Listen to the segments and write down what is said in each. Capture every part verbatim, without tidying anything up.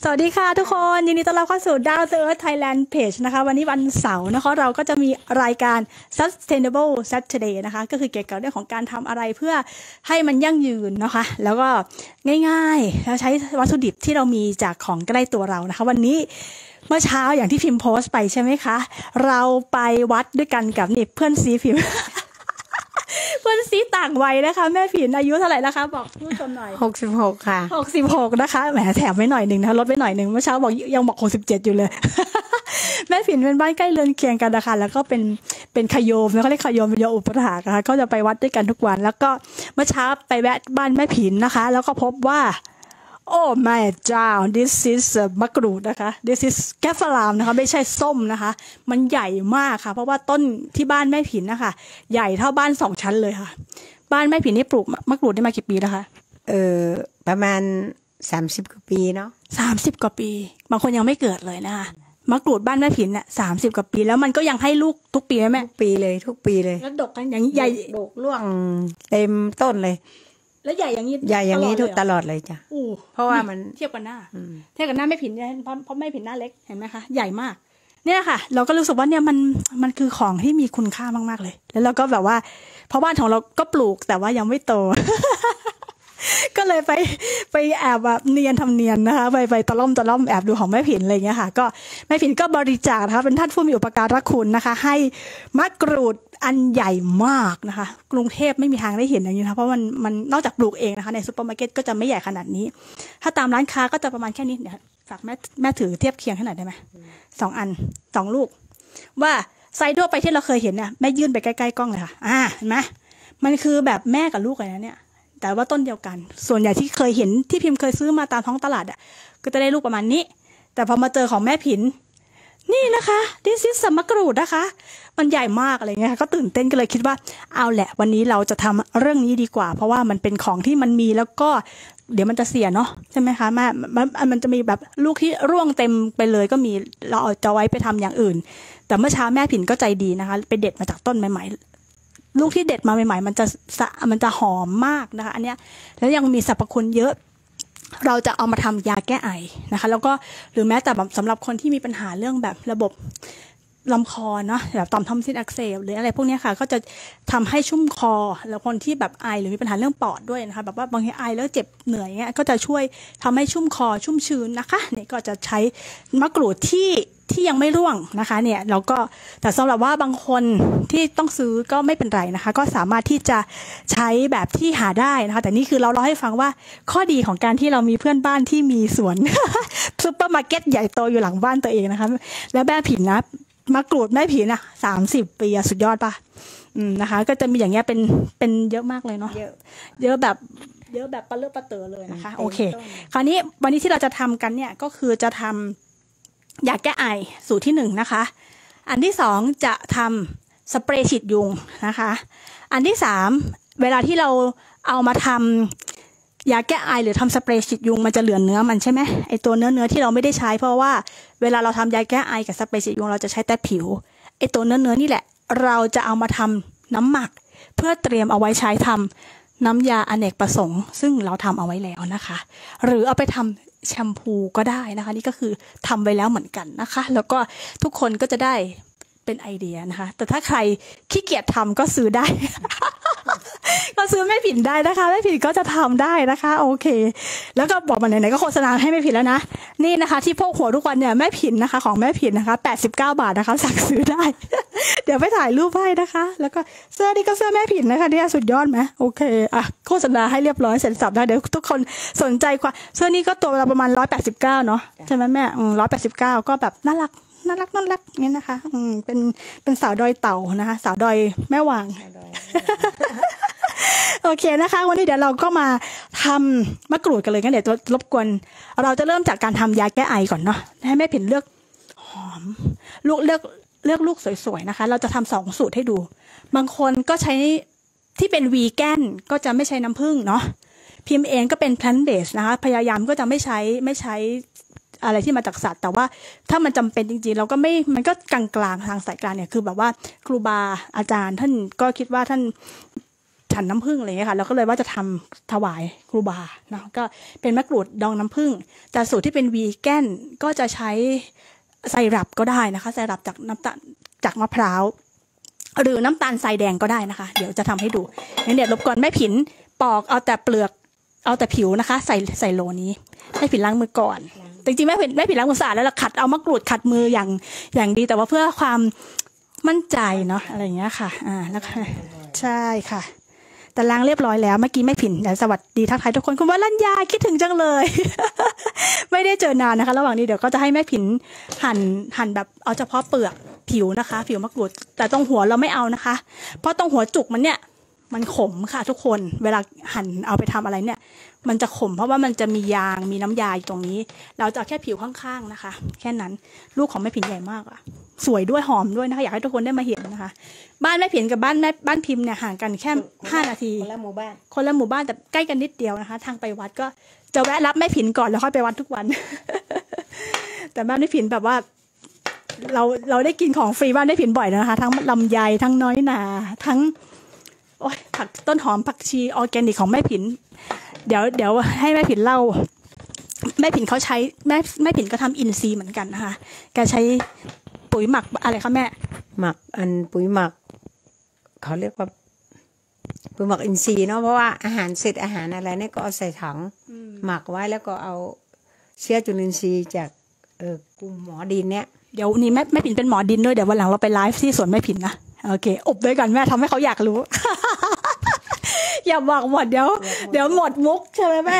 สวัสดีค่ะทุกคนยินดีต้อนรับเข้าสู่ Down to Earth Thailand Page นะคะวันนี้วันเสาร์นะคะเราก็จะมีรายการ Sustainable Saturday นะคะก็คือเกี่ยวกับเรื่องของการทำอะไรเพื่อให้มันยั่งยืนนะคะแล้วก็ง่ายๆแล้วใช้วัตถุดิบที่เรามีจากของใกล้ตัวเรานะคะวันนี้เมื่อเช้าอย่างที่พิมพ์โพสต์ไปใช่ไหมคะเราไปวัดด้วยกันกับนี่เพื่อนซีพิมพ์ เพื่อนซีต่างวัยนะคะแม่ผินอายุเท่าไหร่นะคะบอกผู้ชมหน่อยหกสิบหกค่ะหกสิบหกนะคะแหมแถมไว้หน่อยหนึ่งนะลดไว้หน่อยหนึ่งเมื่อเช้าบอกยังบอกหกสิบเจ็ดอยู่เลย แม่ผินเป็นบ้านใกล้เรือนเคียงกันนะคะแล้วก็เป็นเป็นขยมนะเขาเรียกขยมเป็นโยอุปถากนะคะก็จะไปวัดด้วยกันทุกวันแล้วก็เมื่อเช้าไปแวะบ้านแม่ผินนะคะแล้วก็พบว่าโอ้แม่เจ้า this is มะกรูดนะคะ this is แกฟลามนะคะไม่ใช่ส้มนะคะมันใหญ่มากค่ะเพราะว่าต้นที่บ้านแม่ผินนะคะใหญ่เท่าบ้านสองชั้นเลยค่ะบ้านแม่ผินนี่ปลูกมะกรูดได้มากี่ปีแล้วคะเออประมาณสามสิบกว่าปีเนาะสามสิบกว่าปีบางคนยังไม่เกิดเลยนะคะมะกรูดบ้านแม่ผินเนี่ยสามสิบกว่าปีแล้วมันก็ยังให้ลูกทุกปีไหมแม่ทุกปีเลยทุกปีเลยแล้วดกกันอย่างใหญ่ดกร่วงเต็มต้นเลยแล้วใหญ่อย่างนี้ใหญ่อย่างนี้ทุกตลอดเลยจ้ะเพราะว่ามันเทียบกันหน้าเทียบกันหน้าไม่ผินเนี่ยเพราะเพราะไม่ผินหน้าเล็กเห็นไหมคะใหญ่มากเนี่ยค่ะเราก็รู้สึกว่าเนี่ยมันมันคือของที่มีคุณค่ามากๆเลยแล้วเราก็แบบว่าเพราะบ้านของเราก็ปลูกแต่ว่ายังไม่โต ก็เลยไปไปแอบแบบเนียนทำเนียนนะคะไปไปตะล่อมตะล่อมแอบดูของแม่ผินอะไรเงี้ยค่ะก็แม่ผินก็บริจาคนะคะเป็นท่านผู้มีอุปการะคุณนะคะให้มะกรูดอันใหญ่มากนะคะกรุงเทพไม่มีทางได้เห็นอย่างนี้นะเพราะมันมันนอกจากปลูกเองนะคะในซุปเปอร์มาร์เก็ตก็จะไม่ใหญ่ขนาดนี้ถ้าตามร้านค้าก็จะประมาณแค่นี้เนี่ยฝากแม่แม่ถือเทียบเคียงให้หน่อยได้ไหมสองอันสองลูกว่าไซส์ทั่วไปที่เราเคยเห็นเนี่ยแม่ยื่นไปใกล้ๆกล้องเลยค่ะอ่าเห็นไหมมันคือแบบแม่กับลูกเลยนะเนี่ยแต่ว่าต้นเดียวกันส่วนใหญ่ที่เคยเห็นที่พิมพ์เคยซื้อมาตามท้องตลาดอ่ะก็จะได้ลูกประมาณนี้แต่พอมาเจอของแม่ผินนี่นะคะดิซิสมะกรูดนะคะมันใหญ่มากอะไรเงี้ยก็ตื่นเต้นก็เลยคิดว่าเอาแหละวันนี้เราจะทำเรื่องนี้ดีกว่าเพราะว่ามันเป็นของที่มันมีแล้วก็เดี๋ยวมันจะเสียเนาะใช่ไหมคะแม่มันมันจะมีแบบลูกที่ร่วงเต็มไปเลยก็มีเราเอาจะไว้ไปทำอย่างอื่นแต่เมื่อเช้าแม่ผินก็ใจดีนะคะไปเด็ดมาจากต้นใหม่ๆลูกที่เด็ดมาใหม่ๆมันจะมันจะหอมมากนะคะอันเนี้ยแล้วยังมีสรรพคุณเยอะเราจะเอามาทำยาแก้ไอนะคะแล้วก็หรือแม้แต่แบบสำหรับคนที่มีปัญหาเรื่องแบบระบบลำคอเนาะแบบต่อมทอนซิลอักเสบหรืออะไรพวกนี้ค่ะก็จะทำให้ชุ่มคอแล้วคนที่แบบไอหรือมีปัญหาเรื่องปอดด้วยนะคะแบบว่าบางทีไอแล้วเจ็บเหนื่อยเงี้ยก็จะช่วยทำให้ชุ่มคอชุ่มชื้นนะคะเนี่ยก็จะใช้มะกรูดที่ที่ยังไม่ร่วงนะคะเนี่ยเราก็แต่สำหรับว่าบางคนที่ต้องซื้อก็ไม่เป็นไรนะคะก็สามารถที่จะใช้แบบที่หาได้นะคะแต่นี่คือเราเล่าให้ฟังว่าข้อดีของการที่เรามีเพื่อนบ้านที่มีสวน ซุปเปอร์มาร์เก็ตใหญ่โตอยู่หลังบ้านตัวเองนะคะแล้วแม่ผินนะมะกรูดแม่ผินอ่ะสามสิบปีสุดยอดป่ะอืมนะคะก็จะมีอย่างเงี้ยเป็นเป็นเยอะมากเลยเนาะเยอะเยอะแบบเยอะแบบปลาเลือกปลาเต๋อเลยนะคะโอเคคราวนี้วันนี้ที่เราจะทำกันเนี่ยก็คือจะทำยาแก้ไอสูตรที่หนึ่งนะคะอันที่สองจะทำสเปรย์ฉีดยุงนะคะอันที่สามเวลาที่เราเอามาทำยาแก้ไอหรือทำสเปรย์ฉีดยุงมันจะเหลือเนื้อมันใช่ไหมไอตัวเนื้อเนื้อที่เราไม่ได้ใช้เพราะว่าเวลาเราทำยาแก้ไอกับสเปรย์ฉีดยุงเราจะใช้แต่ผิวไอตัวเนื้อเนื้อนี่แหละเราจะเอามาทำน้ำหมักเพื่อเตรียมเอาไว้ใช้ทำน้ำยาอเนกประสงค์ซึ่งเราทำเอาไว้แล้วนะคะหรือเอาไปทำแชมพูก็ได้นะคะนี่ก็คือทำไว้แล้วเหมือนกันนะคะแล้วก็ทุกคนก็จะได้เป็นไอเดียนะคะแต่ถ้าใครขี้เกียจทำก็ซื้อได้ ก็ซื้อแม่ผินได้นะคะแม่ผินก็จะทำได้นะคะโอเคแล้วก็บอกมาไหนๆก็โฆษณาให้แม่ผินแล้วนะนี่นะคะที่พกหัวทุกวันเนี่ยแม่ผินนะคะของแม่ผินนะคะแปดสิบเก้าบาทนะคะสั่งซื้อได้ เดี๋ยวไปถ่ายรูปให้นะคะแล้วก็เสื้อนี่ก็เสื้อแม่ผินนะคะเนี่ยสุดยอดไหมโอเคอ่ะโฆษณาให้เรียบร้อยเสร็จสับนะเดี๋ยวทุกคนสนใจกว่าเสื้อนี้ก็ตัวละประมาณร้อยแปดสิบเก้าเนาะใช่ไหมแม่อืมร้อยแปดสิบเก้าก็แบบน่ารักน่ารักน่ารักนี่นะคะอืมเป็นเป็นสาวดอยเต่านะคะสาวดอยแม่วาง โอเคนะคะวันนี้เดี๋ยวเราก็มาทำมะกรูดกันเลยงั้นเดี๋ยวรบกวนเราจะเริ่มจากการทำยาแก้ไอก่อนเนาะให้แม่ผินเลือกหอมลูกเลือกเลือกลูกสวยๆนะคะเราจะทำสองสูตรให้ดูบางคนก็ใช้ที่เป็นวีแกนก็จะไม่ใช้น้ำผึ้งเนาะพิมพ์เองก็เป็น plant based นะคะพยายามก็จะไม่ใช้ไม่ใช้อะไรที่มาจากสัตว์แต่ว่าถ้ามันจำเป็นจริงๆเราก็ไม่มันก็กลางๆทางสายกลางเนี่ยคือแบบว่าครูบาอาจารย์ท่านก็คิดว่าท่านฉันน้ำผึ้งอะไรเงี้ยค่ะเราก็เลยว่าจะทำถวายครูบาเนาะก็เป็นมะกรูดดองน้ำผึ้งแต่สูตรที่เป็นวีแกนก็จะใช้ไซรัปก็ได้นะคะไซรัปจากน้ำตาลจากมะพร้าวหรือน้ำตาลทรายแดงก็ได้นะคะเดี๋ยวจะทำให้ดูงั้นเดี๋ยวรบกวนแม่ผินปอกเอาแต่เปลือกเอาแต่ผิวนะคะใส่ใส่โหลนี้ให้ผินล้างมือก่อนจริงๆแม่ผินแม่ผินล้างมือสะอาดแล้วเราขัดเอามะกรูดขัดมืออย่างอย่างดีแต่ว่าเพื่อความมั่นใจเนาะอะไรอย่างเงี้ยค่ะอ่าแล้วใช่ค่ะแต่ล้างเรียบร้อยแล้วเมื่อกี้แม่ผินเดี๋ยวสวัสดีทักทายทุกคนคุณวรัญญาคิดถึงจังเลย ไม่ได้เจอนานนะคะระหว่างนี้เดี๋ยวก็จะให้แม่ผินหั่นหั่นแบบเอาเฉพาะเปลือกผิวนะคะผิวมะกรูดแต่ตรงหัวเราไม่เอานะคะเพราะตรงหัวจุกมันเนี่ยมันขมค่ะทุกคนเวลาหั่นเอาไปทำอะไรเนี่ยมันจะขมเพราะว่ามันจะมียางมีน้ำยาอยู่ตรงนี้เราจะแค่ผิวข้างๆนะคะแค่นั้นลูกของแม่ผินใหญ่มากอ่ะสวยด้วยหอมด้วยนะคะอยากให้ทุกคนได้มาเห็นนะคะบ้านแม่ผินกับบ้านแม่บ้านพิมพ์เนี่ยห่างกันแค่ห้านาทีคนละหมู่บ้านคนละหมู่บ้านแต่ใกล้กันนิดเดียวนะคะทางไปวัดก็จะแวะรับแม่ผินก่อนแล้วค่อยไปวัดทุกวัน แต่บ้านแม่ผินแบบว่าเราเราได้กินของฟรีบ้านแม่ผินบ่อยนะคะทั้งลำไยทั้งน้อยหนาทั้งโอ้ยผักต้นหอมผักชีออร์แกนิกของแม่ผินเดี๋ยวเดี๋ยวให้แม่ผินเล่าแม่ผินเขาใช้แม่แม่ผินก็ทำอินทรีย์เหมือนกันนะคะแกใช้ปุ๋ยหมักอะไรคะแม่หมักอันปุ๋ยหมักเขาเรียกว่าปุ๋ยหมักอินทรีย์เนาะเพราะว่าอาหารเสร็จอาหารอะไรเนี่ยก็เอาใส่ถังหมักไว้แล้วก็เอาเชื้อจุลินทรีย์จากเออกลุ่มหมอดินเนี่ยเดี๋ยวนี้แม่แม่ผินเป็นหมอดินด้วยเดี๋ยววันหลังเราไปไลฟ์ที่สวนแม่ผินนะโอเคอบด้วยกันแม่ทำให้เขาอยากรู้ อย่าบอกหมดเดี๋ยวเดี๋ยวหมดมุกใช่ไหมแม่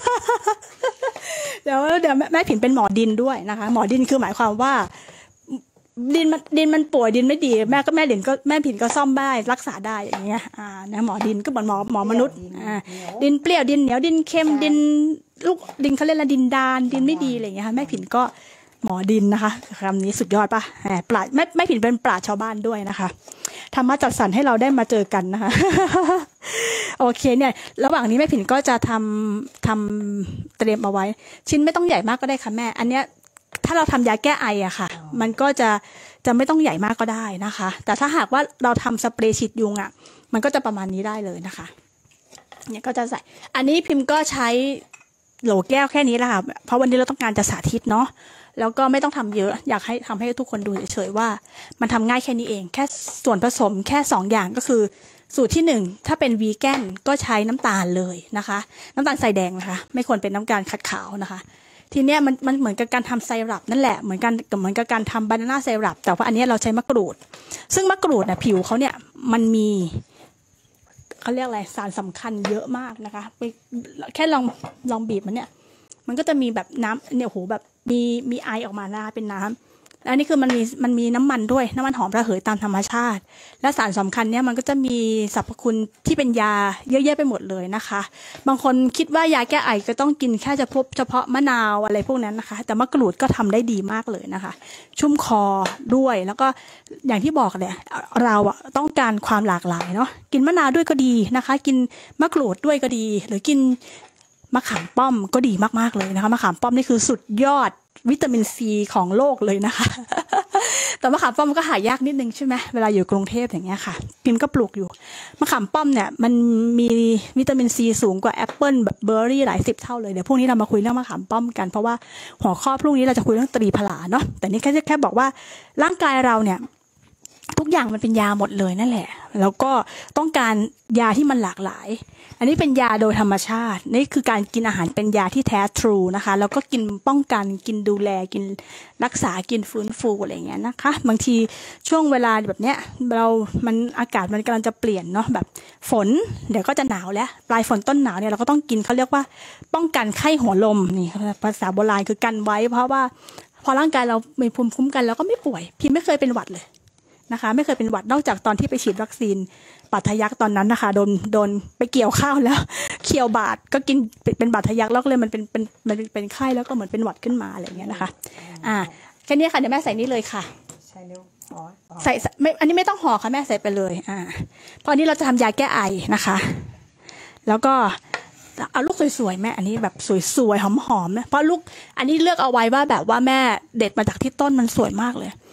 เดี๋ยวเดี๋ยวแม่ผินเป็นหมอดินด้วยนะคะหมอดินคือหมายความว่าดินมันดินมันป่วยดินไม่ดีแม่ก็แม่ดินก็แม่ผินก็ซ่อมได้รักษาได้อย่างเงี้ยอ่านะหมอดินก็เหมือนหมอหมอมนุษย์อ่าดินเปรี้ยวดินเหนียวดินเค็มดินลูกดินเขาเรียกอะไรดินดานดินไม่ดีอะไรอย่างเงี้ยค่ะแม่ผินก็หมอดินนะคะคำนี้สุดยอดป่ะแหมปราชญ์แม่แม่ผินเป็นปราชญ์ชาวบ้านด้วยนะคะธรรมะจัดสรรให้เราได้มาเจอกันนะคะ โอเคเนี่ยระหว่างนี้แม่ผินก็จะทำทำเตรียมเอาไว้ชิ้นไม่ต้องใหญ่มากก็ได้ค่ะแม่อันเนี้ยถ้าเราทำยาแก้ไออะค่ะมันก็จะจะไม่ต้องใหญ่มากก็ได้นะคะแต่ถ้าหากว่าเราทำสเปรย์ฉีดยุงอะมันก็จะประมาณนี้ได้เลยนะคะเนี่ยก็จะใส่อันนี้พิมพ์ก็ใช้โหลแก้วแค่นี้แหละค่ะเพราะวันนี้เราต้องการจะสาธิตเนาะแล้วก็ไม่ต้องทำเยอะอยากให้ทำให้ทุกคนดูเฉยๆว่ามันทำง่ายแค่นี้เองแค่ส่วนผสมแค่สองอย่างก็คือสูตรที่หนึ่งถ้าเป็นวีแกนก็ใช้น้ำตาลเลยนะคะน้ำตาลทรายแดงนะคะไม่ควรเป็นน้ำตาลขัดขาวนะคะทีเนี้ยมันมันเหมือนกับการทำไซรัปนั่นแหละเหมือนกันกับเหมือนกับการทำบานาน่าไซรัปแต่ว่าอันนี้เราใช้มะกรูดซึ่งมะกรูดเนี่ยผิวเขาเนี่ยมันมีเขาเรียกอะไรสารสำคัญเยอะมากนะคะไปแค่ลองลองบีบมันเนี่ยมันก็จะมีแบบน้ำเนี่ยโหแบบมีมีไอออกมานะคะเป็นน้ำแล้วนี่คือมันมีมันมีน้ำมันด้วยน้ำมันหอมระเหยตามธรรมชาติและสารสำคัญเนี่ยมันก็จะมีสรรพคุณที่เป็นยาเยอะแยะไปหมดเลยนะคะบางคนคิดว่ายาแก้ไอก็ต้องกินแค่เฉพาะเฉพาะมะนาวอะไรพวกนั้นนะคะแต่มะกรูดก็ทำได้ดีมากเลยนะคะชุ่มคอด้วยแล้วก็อย่างที่บอกเลยเราอะต้องการความหลากหลายเนาะกินมะนาวด้วยก็ดีนะคะกินมะกรูดด้วยก็ดีหรือกินมะขามป้อมก็ดีมากๆเลยนะคะมะขามป้อมนี่คือสุดยอดวิตามินซีของโลกเลยนะคะ แต่มะขามป้อมก็หายากนิดนึงใช่ไหมเวลาอยู่กรุงเทพอย่างเงี้ยค่ะพิมก็ปลูกอยู่มะขามป้อมเนี่ยมันมีวิตามินซีสูงกว่าแอปเปิลแบบเบอร์รี่หลายสิบเท่าเลยเดี๋ยวพรุ่งนี้เรามาคุยเรื่องมะขามป้อมกันเพราะว่าหัวข้อพรุ่งนี้เราจะคุยเรื่องตรีพลาเนาะแต่นี่แค่แค่บอกว่าร่างกายเราเนี่ยทุกอย่างมันเป็นยาหมดเลยนั่นแหละแล้วก็ต้องการยาที่มันหลากหลายอันนี้เป็นยาโดยธรรมชาตินี่คือการกินอาหารเป็นยาที่แท้ทรูนะคะแล้วก็กินป้องกันกินดูแลกินรักษากินฟื้นฟูอะไรอย่างเงี้ยนะคะบางทีช่วงเวลาแบบเนี้ยเรามันอากาศมันกำลังจะเปลี่ยนเนาะแบบฝนเดี๋ยวก็จะหนาวแล้วปลายฝนต้นหนาวเนี่ยเราก็ต้องกินเขาเรียกว่าป้องกันไข้หัวลมนี่ภาษาโบราณคือกันไว้เพราะว่าพอร่างกายเรามีภูมิคุ้มกันเราก็ไม่ป่วยพี่ไม่เคยเป็นหวัดเลยนะคะไม่เคยเป็นหวัดนอกจากตอนที่ไปฉีดวัคซีนบาดทะยักตอนนั้นนะคะโดนโดนไปเกี่ยวข้าวแล้วเคี่ยวบาดก็กินเป็นบาดทะยักแล้วก็เลยมันเป็นเป็นมันเป็นไข้แล้วก็เหมือนเป็นหวัดขึ้นมาอะไรอย่างเงี้ยนะคะอ่าแค่นี้ค่ะเดี๋ยวแม่ใส่นี่เลยค่ะใส่เร็วห่อใส่ไม่อันนี้ไม่ต้องห่อค่ะแม่ใส่ไปเลยอ่าเพราะอันนี้เราจะทำยาแก้ไอนะคะแล้วก็เอาลูกสวยๆแม่อันนี้แบบสวยๆหอมๆนะเพราะลูกอันนี้เลือกเอาไว้ว่าแบบว่าแม่เด็ดมาจากที่ต้นมันสวยมากเลย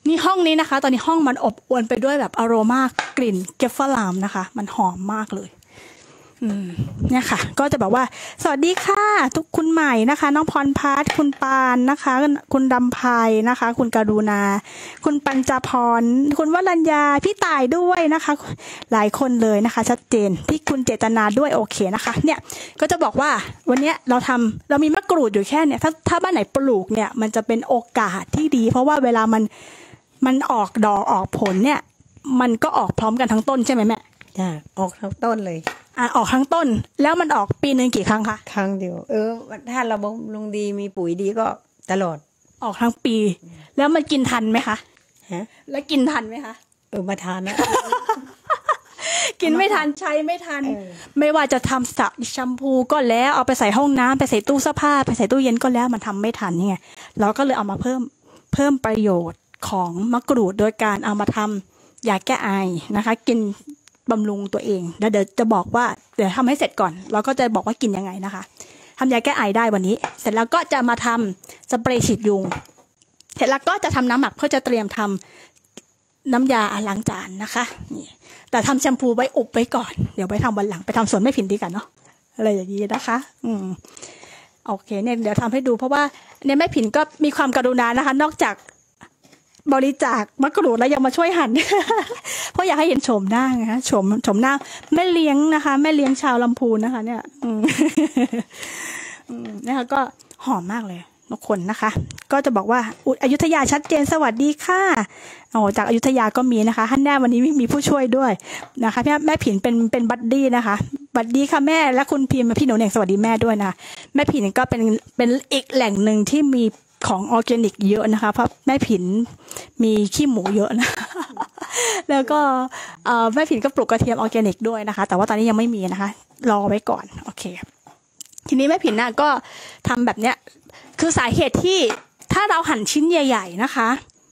นี่ห้องนี้นะคะ ตอนนี้ห้องมันอบอวลไปด้วยแบบอโรมากลิ่นเกฟเฟอร์ลามนะคะ มันหอมมากเลยอืมเนี่ยค่ะ ก็จะแบบว่าสวัสดีค่ะ ทุกคุณใหม่นะคะ น้องพรพัฒน์คุณปานนะคะ คุณดำไพนะคะ คุณการุณา คุณปัญจพรคุณวรัญญาพี่ต่ายด้วยนะคะ หลายคนเลยนะคะ ชัดเจนพี่คุณเจตนาด้วยโอเคนะคะ เนี่ยก็จะบอกว่าวันนี้เราทำเรามีมะกรูดอยู่แค่เนี่ยถ้าถ้าบ้านไหนปลูกเนี่ยมันจะเป็นโอกาสที่ดี เพราะว่าเวลามันมันออกดอกออกผลเนี่ยมันก็ออกพร้อมกันทั้งต้นใช่ไหมแม่จ้าออกทั้งต้นเลยอ่าออกทั้งต้นแล้วมันออกปีหนึ่งกี่ครั้งคะครั้งเดียวเออถ้าเราบำรุงดีมีปุ๋ยดีก็ตลอดออกทั้งปีแล้วมันกินทันไหมคะฮะแล้วกินทันไหมคะเออมาทานนะกินไม่ทันใช้ไม่ทันไม่ว่าจะทำสระแชมพูก็แล้วเอาไปใส่ห้องน้ำไปใส่ตู้เสื้อผ้าไปใส่ตู้เย็นก็แล้วมันทำไม่ทันไงเราก็เลยเอามาเพิ่มเพิ่มประโยชน์ของมะกรูดโดยการเอามาทำยาแก้ไอนะคะกินบำรุงตัวเองแล้วเดี๋ยวจะบอกว่าเดี๋ยวทำให้เสร็จก่อนเราก็จะบอกว่ากินยังไงนะคะทำยาแก้ไอได้วันนี้เสร็จแล้วก็จะมาทำสเปรย์ฉีดยุงเสร็จแล้วก็จะทำน้ำหมักเพื่อจะเตรียมทำน้ำยาล้างจานนะคะนี่แต่ทำแชมพูไว้อบไว้ก่อนเดี๋ยวไปทำวันหลังไปทำสวนไม่ผินดีกันเนาะอะไรอย่างนี้นะคะอืมโอเคเนี่ยเดี๋ยวทำให้ดูเพราะว่าเนี่ยแม่ผินก็มีความกรุณานะคะนอกจากบริจาคมะกรูดแล้วยังมาช่วยหั่น เพราะอยากให้เห็นโฉมหน้าไงคะโฉมโฉมหน้าแม่เลี้ยงนะคะแม่เลี้ยงชาวลำพูนนะคะเนี่ยนะคะก็หอมมากเลยทุกคนนะคะก็จะบอกว่าอยุธยาชัดเจนสวัสดีค่ะโอ้จากอยุธยาก็มีนะคะท่านแน่วันนี้มีผู้ช่วยด้วยนะคะพี่แม่ผินเป็นเป็นบัดดี้นะคะบัดดี้ค่ะแม่และคุณพิมพ์พี่หนูเน่งสวัสดีแม่ด้วยนะแม่ผินก็เป็นเป็นอีกแหล่งหนึ่งที่มีของออร์แกนิกเยอะนะคะเพราะแม่ผินมีขี้หมูเยอะนะ แล้วก็แม่ผินก็ปลูกกระเทียมออร์แกนิกด้วยนะคะแต่ว่าตอนนี้ยังไม่มีนะคะรอไว้ก่อนโอเคทีนี้แม่ผินน่ะก็ทำแบบเนี้ยคือสาเหตุที่ถ้าเราหั่นชิ้นใหญ่ๆนะคะ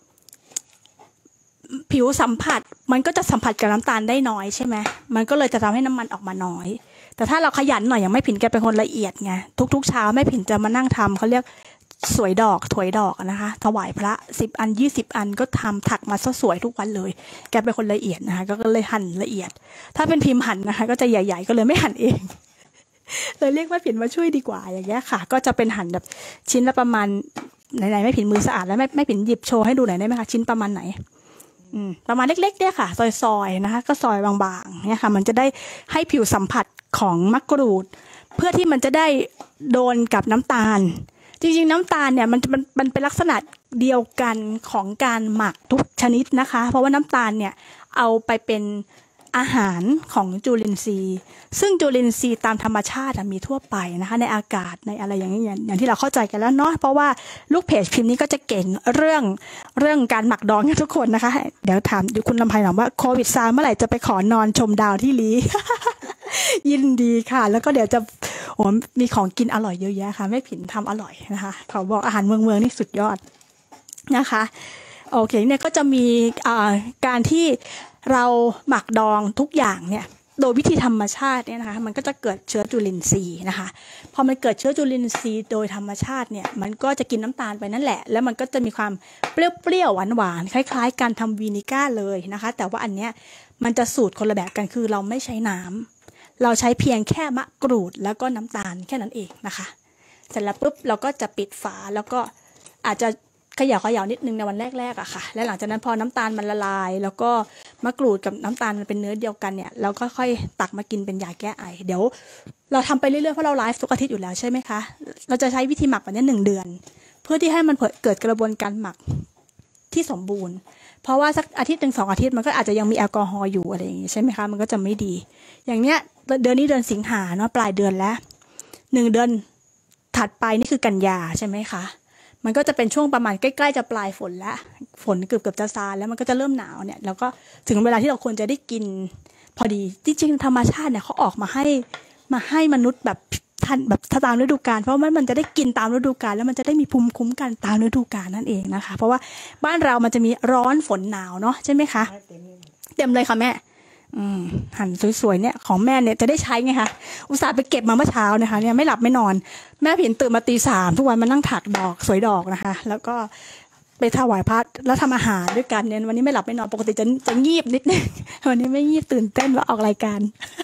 ผิวสัมผัสมันก็จะสัมผัสกับน้ำตาลได้น้อยใช่ไหมมันก็เลยจะทำให้น้ำมันออกมาน้อยแต่ถ้าเราขยันหน่อยอย่างแม่ผินแกเป็นคนละเอียดไงทุกๆเช้าแม่ผินจะมานั่งทำเขาเรียกสวยดอกถวยดอกนะคะถวายพระสิบอันยี่สิบอันก็ทำถักมาสวยๆทุกวันเลยแกเป็นคนละเอียดนะคะก็เลยหั่นละเอียดถ้าเป็นพิมพ์หั่นนะคะก็จะใหญ่ๆก็เลยไม่หั่นเองเลยเรียกแม่ผินมาช่วยดีกว่าอย่างเงี้ยค่ะก็จะเป็นหั่นแบบชิ้นละประมาณไหนๆแม่ผินมือสะอาดแล้วแม่แม่ผินหยิบโชว์ให้ดูหน่อยได้ไหมคะชิ้นประมาณไหนอืมประมาณเล็กๆเนี่ยค่ะซอยๆนะคะก็ซอยบางๆเนี่ยค่ะมันจะได้ให้ผิวสัมผัสของมะกรูดเพื่อที่มันจะได้โดนกับน้ำตาลจริงๆน้ำตาลเนี่ยมันมันมันเป็นลักษณะเดียวกันของการหมักทุกชนิดนะคะเพราะว่าน้ำตาลเนี่ยเอาไปเป็นอาหารของจุลินทรีย์ซึ่งจุลินทรีย์ตามธรรมชาติมีทั่วไปนะคะในอากาศในอะไรอย่างนี้อย่างที่เราเข้าใจกันแล้วเนาะเพราะว่าลูกเพจพิมพ์นี้ก็จะเก่งเรื่องเรื่องการหมักดองทุกคนนะคะเดี๋ยวถามอยู่คุณลำไพถามว่าโควิดซาเมื่อไหร่จะไปขอนอนชมดาวที่ลี ยินดีค่ะแล้วก็เดี๋ยวจะโอ้มีของกินอร่อยเยอะแยะค่ะแม่ผินทำอร่อยนะคะเขาบอกอาหารเมืองเมืองนี่สุดยอดนะคะโอเคเนี่ยก็จะมีการที่เราหมักดองทุกอย่างเนี่ยโดยวิธีธรรมชาติเนี่ยนะคะมันก็จะเกิดเชื้อจุลินทรีย์นะคะพอมันเกิดเชื้อจุลินทรีย์โดยธรรมชาติเนี่ยมันก็จะกินน้ำตาลไปนั่นแหละแล้วมันก็จะมีความเปรี้ยวๆหวานๆคล้ายๆการทำวีนิก้าเลยนะคะแต่ว่าอันเนี้ยมันจะสูตรคนละแบบกันคือเราไม่ใช้น้ำเราใช้เพียงแค่มะกรูดแล้วก็น้ำตาลแค่นั้นเองนะคะเสร็จแล้วปุ๊บเราก็จะปิดฝาแล้วก็อาจจะเขย่าเขย่านิดนึงในวันแรกๆอะค่ะและหลังจากนั้นพอน้ำตาลมันละลายแล้วก็มะกรูดกับน้ำตาลมันเป็นเนื้อเดียวกันเนี่ยเราก็ค่อยตักมากินเป็นยาแก้ไอเดี๋ยวเราทำไปเรื่อยๆเพราะเราไลฟ์ทุกอาทิตย์อยู่แล้วใช่ไหมคะเราจะใช้วิธีหมักแบบนี้หนึ่งเดือนเพื่อที่ให้มันเกิดกระบวนการหมักที่สมบูรณ์เพราะว่าสักอาทิตย์หนึ่งสองอาทิตย์มันก็อาจจะยังมีแอลกอฮอล์อยู่อะไรอย่างงี้ใช่ไหมคะมันก็จะไม่ดีอย่างเนี้ยเดือนนี้เดือนสิงหาเนาะปลายเดือนแล้วหนึ่งเดือนถัดไปนี่คือกันยาใช่ไหมคะมันก็จะเป็นช่วงประมาณใกล้ๆจะปลายฝนแล้วฝนเกือบๆจะซาแล้วมันก็จะเริ่มหนาวเนี่ยแล้วก็ถึงเวลาที่เราควรจะได้กินพอดีจริงๆธรรมชาติเนี่ยเขาออกมาให้มาให้มนุษย์แบบทันแบบตามฤดูกาลเพราะมันมันจะได้กินตามฤดูกาลแล้วมันจะได้มีภูมิคุ้มกันตามฤดูกาลนั่นเองนะคะเพราะว่าบ้านเรามันจะมีร้อนฝนหนาวเนาะใช่ไหมคะเต็มเลยค่ะแม่อืมหั่นสวยๆเนี่ยของแม่เนี่ยจะได้ใช้ไงคะอุตส่าห์ไปเก็บมาเมื่อเช้านะคะเนี่ยไม่หลับไม่นอนแม่ผินตื่นมาตีสามทุกวันมานั่งถักดอกสวยดอกนะคะแล้วก็ไปถวายพระแล้วทำอาหารด้วยกันเนี่ยวันนี้ไม่หลับไม่นอนปกติจะจะงีบนิดนึงวันนี้ไม่งีบตื่นเต้นว่าออกรายการ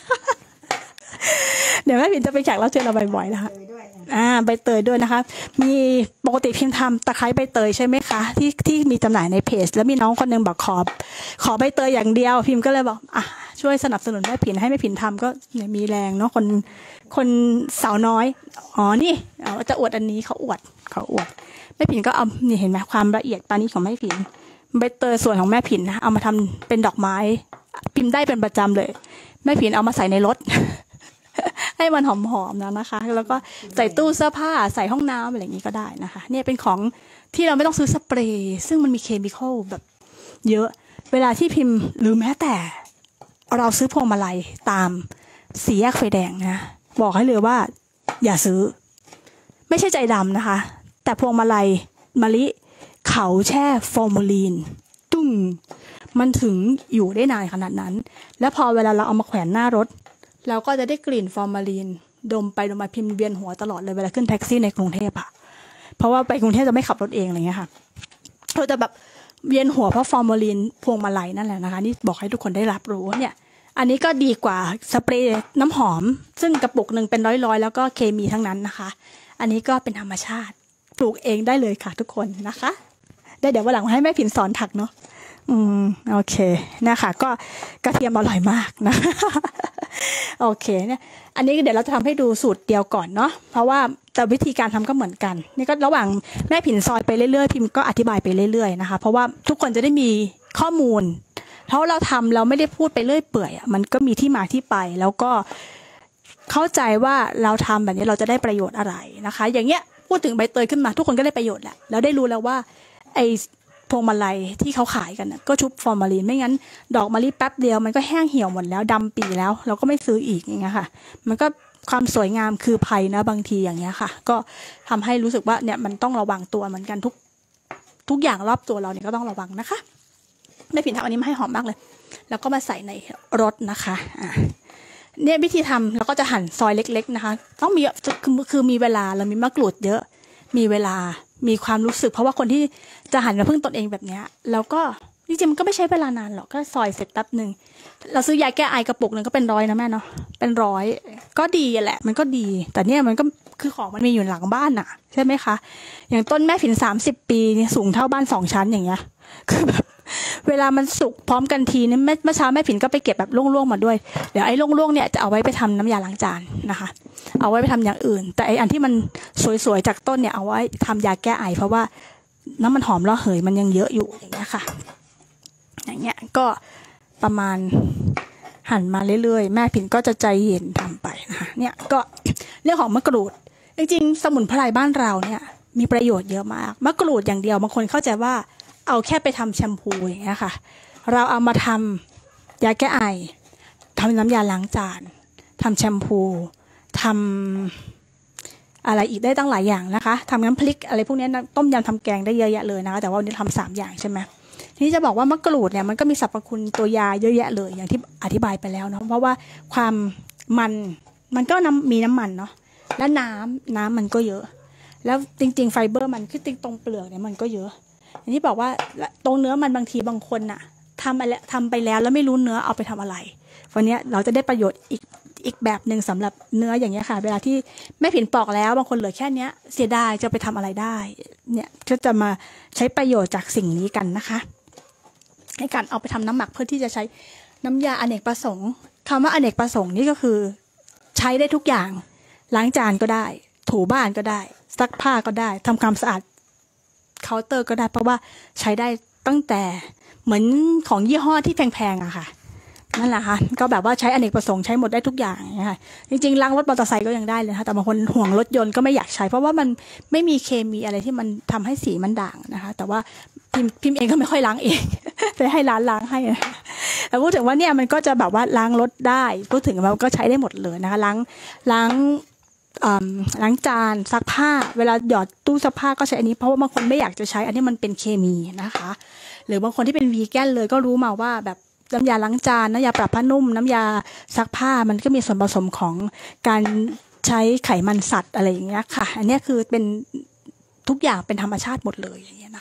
เดี๋ยวแม่พิมจะไปแขกรับเชิญเราบ่อยๆนะคะอ่าใบเตยด้วยนะคะมีปกติพิมทำตะไคร้ใบเตยใช่ไหมคะที่ที่มีจำหน่ายในเพจแล้วมีน้องคนนึงบอกขอขอใบเตยอย่างเดียวพิมก็เลยบอกอ่ะช่วยสนับสนุนแม่พิมให้แม่พิมทำก็เนี่ยมีแรงเนาะคนคนสาวน้อยอ๋อนี่เอาจะอวดอันนี้เขาอวดเขาอวดแม่พิมก็เอานี่เห็นไหมความละเอียดปานนี้ของแม่พิมใบเตยส่วนของแม่พิมนะเอามาทำเป็นดอกไม้พิมได้เป็นประจำเลยแม่พิมเอามาใส่ในรถให้มันหอมๆนะนะคะแล้วก็ใส่ตู้เสื้อผ้าใส่ห้องน้ำอะไรอย่างนี้ก็ได้นะคะเนี่ยเป็นของที่เราไม่ต้องซื้อสเปรย์ซึ่งมันมีเคมีคอลแบบเยอะเวลาที่พิมพ์หรือแม้แต่เราซื้อพวงมาลัยตามสี่แยกไฟแดงนะบอกให้เลยว่าอย่าซื้อไม่ใช่ใจดำนะคะแต่พวงมาลัยมะลิเขาแช่ฟอร์มูลีนตุ้งมันถึงอยู่ได้นานขนาดนั้นแล้วพอเวลาเราเอามาแขวนหน้ารถเราก็จะได้กลิ่นฟอร์มาลีนดมไปดมมาพิมพ์เวียนหัวตลอดเลยเวลาขึ้นแท็กซี่ในกรุงเทพอะเพราะว่าไปกรุงเทพจะไม่ขับรถเองอะไรเงี้ยค่ะเราจะแบบเวียนหัวเพราะฟอร์มาลีนพวงมาลัยนั่นแหละนะคะนี่บอกให้ทุกคนได้รับรู้เนี่ยอันนี้ก็ดีกว่าสเปรย์น้ำหอมซึ่งกระปุกหนึ่งเป็นร้อยๆแล้วก็เคมีทั้งนั้นนะคะอันนี้ก็เป็นธรรมชาติปลูกเองได้เลยค่ะทุกคนนะคะได้เดี๋ยววันหลังให้แม่พิมสอนถักเนาะอืมโอเคนะคะก็กระเทียมอร่อยมากนะโอเคเนี่ยอันนี้เดี๋ยวเราจะทำให้ดูสูตรเดียวก่อนเนาะเพราะว่าแต่วิธีการทำก็เหมือนกันนี่ก็ระหว่างแม่ผินซอยไปเรื่อยๆพิมก็อธิบายไปเรื่อยๆนะคะเพราะว่าทุกคนจะได้มีข้อมูลเพราะเราทำเราไม่ได้พูดไปเรื่อยเปื่อยอ่ะมันก็มีที่มาที่ไปแล้วก็เข้าใจว่าเราทำแบบนี้เราจะได้ประโยชน์อะไรนะคะอย่างเงี้ยพูดถึงใบเตยขึ้นมาทุกคนก็ได้ประโยชน์แหละแล้วได้รู้แล้วว่าไอพวงมาลัยที่เขาขายกันก็ชุบฟอร์มาลีนไม่งั้นดอกมะลิแป๊บเดียวมันก็แห้งเหี่ยวหมดแล้วดำปีแล้วเราก็ไม่ซื้ออีกอย่างเงี้ยค่ะมันก็ความสวยงามคือภัยนะบางทีอย่างเงี้ยค่ะก็ทำให้รู้สึกว่าเนี่ยมันต้องระวังตัวเหมือนกันทุกทุกอย่างรอบตัวเราเนี่ยก็ต้องระวังนะคะได้ผินทำอันนี้มาให้หอมมากเลยแล้วก็มาใส่ในรถนะคะอ่าเนี่ยวิธีทำเราก็จะหั่นซอยเล็กๆนะคะต้องมีคือคือมีเวลาเรามีมะกรูดเยอะมีเวลามีความรู้สึกเพราะว่าคนที่จะหั่นมาพึ่งตนเองแบบเนี้ยแล้วก็จริงๆมันก็ไม่ใช้เวลานานหรอกก็ซอยเสร็จแป๊บนึงเราซื้อยาแก้ไอกระปุกนึงก็เป็นร้อยนะแม่เนาะเป็นร้อยก็ดีแหละมันก็ดีแต่เนี่ยมันก็คือของมันมีอยู่หลังบ้านน่ะใช่ไหมคะอย่างต้นแม่ผินสามสิบปีเนี่ยสูงเท่าบ้านสองชั้นอย่างเงี้ยคือแบบเวลามันสุกพร้อมกันทีเนี่ยเมื่อเช้าแม่ผินก็ไปเก็บแบบร่วงๆมาด้วยเดี๋ยวไอ้ร่วงๆเนี่ยจะเอาไว้ไปทำน้ำยาล้างจานนะคะเอาไว้ไปทำอย่างอื่นแต่ไอ้อันที่มันสวยๆจากต้นเนี่ยเอาไว้ทำยาแก้ไอเพราะว่าน้ำมันหอมระเหยมันยังเยอะอยู่อย่างเงี้ยค่ะอย่างเงี้ยก็ประมาณหั่นมาเรื่อยๆแม่ผินก็จะใจเย็นทำไปนะคะเนี่ยก็เรื่องของมะกรูดจริงๆสมุนไพรบ้านเราเนี่ยมีประโยชน์เยอะมากมะกรูดอย่างเดียวบางคนเข้าใจว่าเอาแค่ไปทำแชมพูอย่างเงี้ยค่ะเราเอามาทำยาแก้ไอทำน้ำยาล้างจานทำแชมพูทำอะไรอีกได้ตั้งหลายอย่างนะคะทำน้ำพริกอะไรพวกนี้ต้มยำทำแกงได้เยอะแยะเลยนะคะแต่ว่าวันนี้ทำสามอย่างใช่ไหมทีนี้จะบอกว่ามะกรูดเนี่ยมันก็มีสรรพคุณตัวยาเยอะแยะเลยอย่างที่อธิบายไปแล้วเนาะเพราะว่าความมันมันก็น้ำมีน้ำมันเนาะและน้ำน้ำมันก็เยอะแล้วจริงๆไฟเบอร์มันคือตรงเปลือกเนี่ยมันก็เยอะอย่างที่บอกว่าตรงเนื้อมันบางทีบางคนน่ะทำอะไรทำไปแล้วแล้วไม่รู้เนื้อเอาไปทำอะไรวันนี้เราจะได้ประโยชน์อีกอีกแบบหนึ่งสำหรับเนื้ออย่างเงี้ยค่ะเวลาที่แม่ผินปอกแล้วบางคนเหลือแค่เนี้ยเสียดายจะไปทำอะไรได้เนี่ยก็จะมาใช้ประโยชน์จากสิ่งนี้กันนะคะในการเอาไปทำน้ำหมักเพื่อที่จะใช้น้ำยาอเนกประสงค์คำว่าอเนกประสงค์นี่ก็คือใช้ได้ทุกอย่างล้างจานก็ได้ถูบ้านก็ได้ซักผ้าก็ได้ทำความสะอาดเคาน์เตอร์ก็ได้เพราะว่าใช้ได้ตั้งแต่เหมือนของยี่ห้อที่แพงๆอะค่ะนั่นแหละค่ะก็แบบว่าใช้อเนกประสงค์ใช้หมดได้ทุกอย่างนะคะจริงๆล้างรถมอเตอร์ไซค์ก็ยังได้เลยนะคะแต่บางคนห่วงรถยนต์ก็ไม่อยากใช้เพราะว่ามันไม่มีเคมีอะไรที่มันทำให้สีมันด่างนะคะแต่ว่าพิมพิมเองก็ไม่ค่อยล้างเองไปให้ร้านล้างให้แต่พูดถึงว่าเนี่ยมันก็จะแบบว่าล้างรถได้พูดถึงมันก็ใช้ได้หมดเลยนะคะล้างล้างล้างจานซักผ้าเวลาหยอดตู้ซักผ้าก็ใช้อันนี้เพราะว่าบางคนไม่อยากจะใช้อันนี้มันเป็นเคมีนะคะหรือบางคนที่เป็นวีแกนเลยก็รู้มาว่าแบบน้ำยาล้างจานน้ำยาปรับผ้านุ่มน้ำยาซักผ้ามันก็มีส่วนผสมของการใช้ไขมันสัตว์อะไรอย่างเงี้ยค่ะอันนี้คือเป็นทุกอย่างเป็นธรรมชาติหมดเลยอย่างเงี้ยนะคะ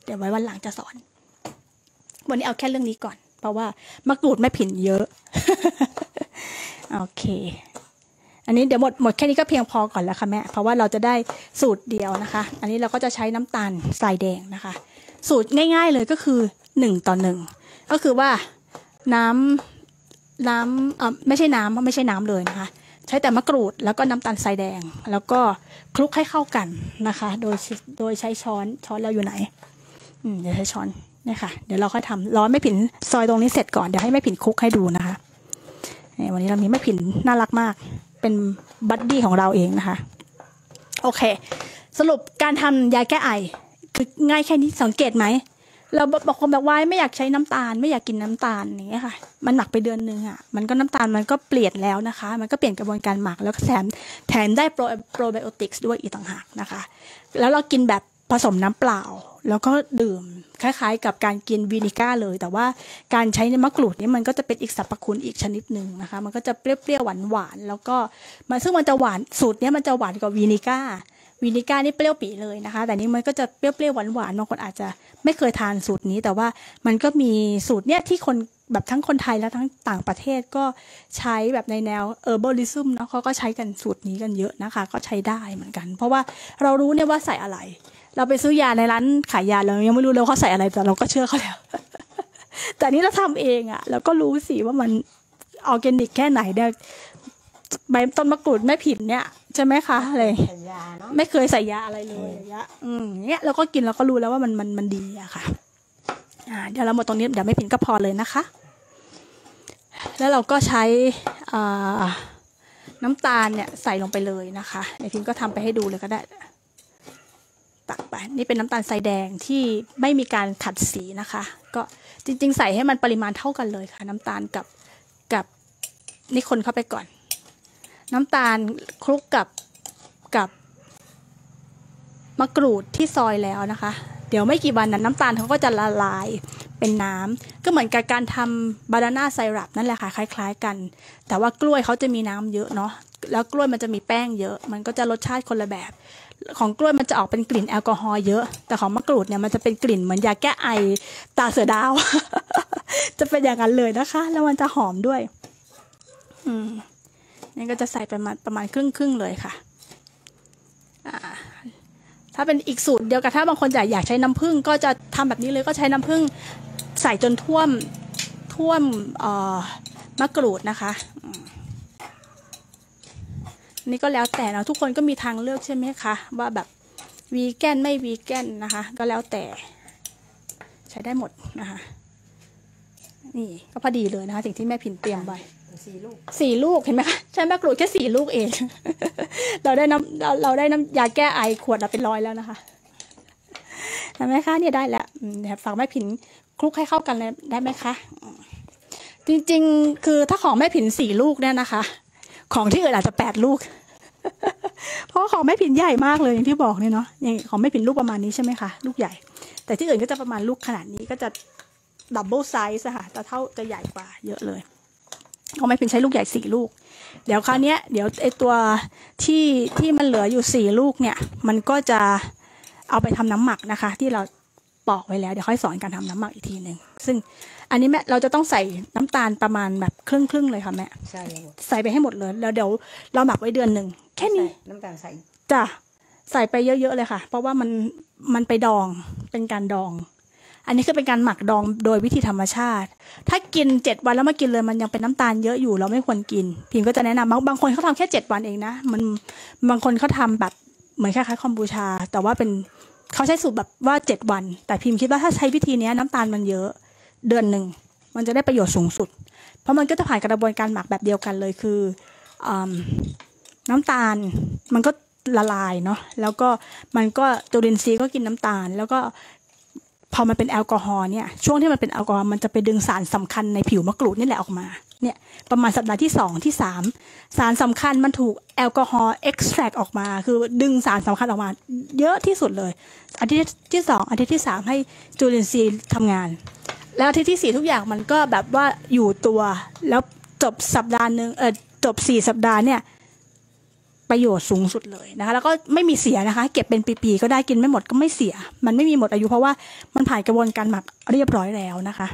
เดี๋ยวไว้วันหลังจะสอนวันนี้เอาแค่เรื่องนี้ก่อนเพราะว่ามะกรูดไม่ผินเยอะ โอเคอันนี้เดี๋ยวหมดหมดแค่นี้ก็เพียงพอก่อนแล้วค่ะแม่เพราะว่าเราจะได้สูตรเดียวนะคะอันนี้เราก็จะใช้น้ำตาลทรายแดงนะคะสูตรง่ายๆเลยก็คือหนึ่งต่อหนึ่งก็คือว่าน้ำน้ำเอ่อไม่ใช่น้ำไม่ใช่น้ำเลยนะคะใช้แต่มะกรูดแล้วก็น้ำตาลทรายแดงแล้วก็คลุกให้เข้ากันนะคะโดยโดยใช้ช้อนช้อนเราอยู่ไหนอืมเดี๋ยวใช้ช้อนเนี่ยค่ะเดี๋ยวเราค่อยทำรอแม่ผินซอยตรงนี้เสร็จก่อนเดี๋ยวให้แม่ผินคลุกให้ดูนะคะวันนี้เรามีแม่ผินน่ารักมากเป็นบัดดี้ของเราเองนะคะโอเคสรุปการทำยาแก้ไอคือง่ายแค่นี้สังเกตไหมเราบอกคนแบบว่าไม่อยากใช้น้ำตาลไม่อยากกินน้ำตาลอย่างเงี้ยค่ะมันหมักไปเดือนนึงอ่ะมันก็น้ำตาลมันก็เปลี่ยนแล้วนะคะมันก็เปลี่ยนกระบวนการหมักแล้วก็แถมแถมได้โปรโปรไบโอติกส์ด้วยอีกต่างหากนะคะแล้วเรากินแบบผสมน้ำเปล่าแล้วก็ดื่มคล้ายๆกับการกินวินิก้าเลยแต่ว่าการใช้มะกรูดนี่มันก็จะเป็นอีกสรรพคุณอีกชนิดหนึ่งนะคะมันก็จะเปรี้ยวๆหวานๆแล้วก็มันซึ่งมันจะหวานสูตรนี้มันจะหวานกว่าวินิก้าวินิก้านี่เปรี้ยวปีเลยนะคะแต่นี้มันก็จะเปรี้ยวๆหวานๆบางคนอาจจะไม่เคยทานสูตรนี้แต่ว่ามันก็มีสูตรเนี้ยที่คนแบบทั้งคนไทยและทั้งต่างประเทศก็ใช้แบบในแนว herbalism เนาะเขาก็ใช้กันสูตรนี้กันเยอะนะคะก็ใช้ได้เหมือนกันเพราะว่าเรารู้เนี่ยว่าใส่อะไรเราไปซื้อยาในร้านขายยาเรายังไม่รู้เลยเขาใส่อะไรแต่เราก็เชื่อเขาแล้ว แต่นี้เราทำเองอะเราก็รู้สิว่ามันออร์แกนิกแค่ไหนเนี่ยใบต้นมะกรูดไม่ผิดเนี่ยใช่ไหมคะอะไรไม่เคยใส่ยาอะไรเลยอย่างเงี้ยอืมเนี้ยเราก็กินเราก็รู้แล้วว่ามันมันมันดีอะค่ะอ่าเดี๋ยวเราหมดตรงนี้เดี๋ยวไม่ผิดก็พอเลยนะคะแล้วเราก็ใช้อ่าน้ำตาลเนี่ยใส่ลงไปเลยนะคะเดี๋ยวพิมก็ทำไปให้ดูเลยก็ได้ตักไปนี่เป็นน้ำตาลทรายแดงที่ไม่มีการขัดสีนะคะก็จริงๆใส่ให้มันปริมาณเท่ากันเลยค่ะน้ำตาลกับกับนี่คนเข้าไปก่อนน้ำตาลคลุกกับกับมะกรูดที่ซอยแล้วนะคะเดี๋ยวไม่กี่วันนั้นน้ำตาลเขาก็จะละลายเป็นน้ำก็เหมือนกับการทำบานาน่าไซรัปนั่นแหละค่ะคล้ายๆกันแต่ว่ากล้วยเขาจะมีน้ำเยอะเนาะแล้วกล้วยมันจะมีแป้งเยอะมันก็จะรสชาติคนละแบบของกล้วยมันจะออกเป็นกลิ่นแอลกอฮอล์เยอะแต่ของมะกรูดเนี่ยมันจะเป็นกลิ่นเหมือนยาแก้ไอตาเสือดาว จะเป็นอย่างนั้นเลยนะคะแล้วมันจะหอมด้วยอืมนี่ก็จะใส่ประมาณประมาณครึ่งครึ่งเลยค่ะอ่าถ้าเป็นอีกสูตรเดียวกันถ้าบางคนอยากอยากใช้น้ำผึ้งก็จะทำแบบนี้เลยก็ใช้น้ำผึ้งใส่จนท่วมท่วมเอ่อมะกรูดนะคะนี่ก็แล้วแต่เราทุกคนก็มีทางเลือกใช่ไหมคะว่าแบบวีแกนไม่วีแกนนะคะก็แล้วแต่ใช้ได้หมดนะคะนี่ก็พอดีเลยนะคะสิ่งที่แม่พินเตรียมไว้สี่ลูกสี่ลูกเห็นไหมคะใช้มะกรูดแค่สี่ลูกเอง เราได้น้ำเราเราได้น้ำยาแก้ไอขวดละเป็นร้อยแล้วนะคะเห็นไหมคะเนี่ยได้แล้วเดี๋ยวฝากแม่พินคลุกให้เข้ากันเลยได้ไหมคะจริงๆคือถ้าของแม่พินสี่ลูกเนี่ยนะคะของที่อื่นอาจจะแปดลูก เพราะของแม่พินใหญ่มากเลยอย่างที่บอกเนี่ยเนาะอย่างของแม่พินลูกประมาณนี้ใช่ไหมคะลูกใหญ่แต่ที่อื่นก็จะประมาณลูกขนาดนี้ก็จะดับเบิลไซส์ค่ะแต่เท่าจะใหญ่กว่าเยอะเลยของแม่พินใช้ลูกใหญ่สี่ลูกเดี๋ยวคราวนี้เดี๋ยวไอตัวที่ที่มันเหลืออยู่สี่ลูกเนี่ยมันก็จะเอาไปทำน้ำหมักนะคะที่เราปอกไว้แล้วเดี๋ยวค่อยสอนการทำน้ำหมักอีกทีหนึ่งซึ่งอันนี้แม่เราจะต้องใส่น้ำตาลประมาณแบบครึ่งครึ่งเลยค่ะแม่ใช่ใส่ไปให้หมดเลยแล้วเดี๋ยวเราหมักไว้เดือนหนึ่งแค่นี้น้ำตาลใส่จ้ะใส่ไปเยอะๆเลยค่ะเพราะว่ามันมันไปดองเป็นการดองอันนี้คือเป็นการหมักดองโดยวิธีธรรมชาติถ้ากินเจ็ดวันแล้วมากินเลยมันยังเป็นน้ำตาลเยอะอยู่เราไม่ควรกินพิมก็จะแนะนำบางบางคนเขาทำแค่เจ็ดวันเองนะมันบางคนเขาทำแบบเหมือนคล้ายๆคอมบูชาแต่ว่าเป็นเขาใช้สูตรแบบว่าเจ็ดวันแต่พิมคิดว่าถ้าใช้วิธีนี้น้ำตาลมันเยอะเดือนหนึ่งมันจะได้ประโยชน์สูงสุดเพราะมันก็จะผ่านกระบวนการหมักแบบเดียวกันเลยคือน้ำตาลมันก็ละลายเนาะแล้วก็มันก็จุลินทรีย์ก็กินน้ำตาลแล้วก็พอมันเป็นแอลกอฮอล์เนี่ยช่วงที่มันเป็นแอลกอฮอล์มันจะไปดึงสารสำคัญในผิวมะกรูดนี่แหละออกมาเนี่ยประมาณสัปดาห์ที่สองที่สามสารสำคัญมันถูกแอลกอฮอล์เอ็กซ์แทรกออกมาคือดึงสารสำคัญออกมาเยอะที่สุดเลยอาทิตย์ที่สองอาทิตย์ที่สามให้จุลินทรีย์ทำงานแล้วอาทิตย์ที่สี่ทุกอย่างมันก็แบบว่าอยู่ตัวแล้วจบสัปดาห์นึงเออจบสี่สัปดาห์เนี่ยประโยชน์สูงสุดเลยนะคะแล้วก็ไม่มีเสียนะคะเก็บเป็นปีๆก็ได้กินไม่หมดก็ไม่เสียมันไม่มีหมดอายุเพราะว่ามันผ่านกระบวนการหมักเรียบร้อยแล้วนะคะ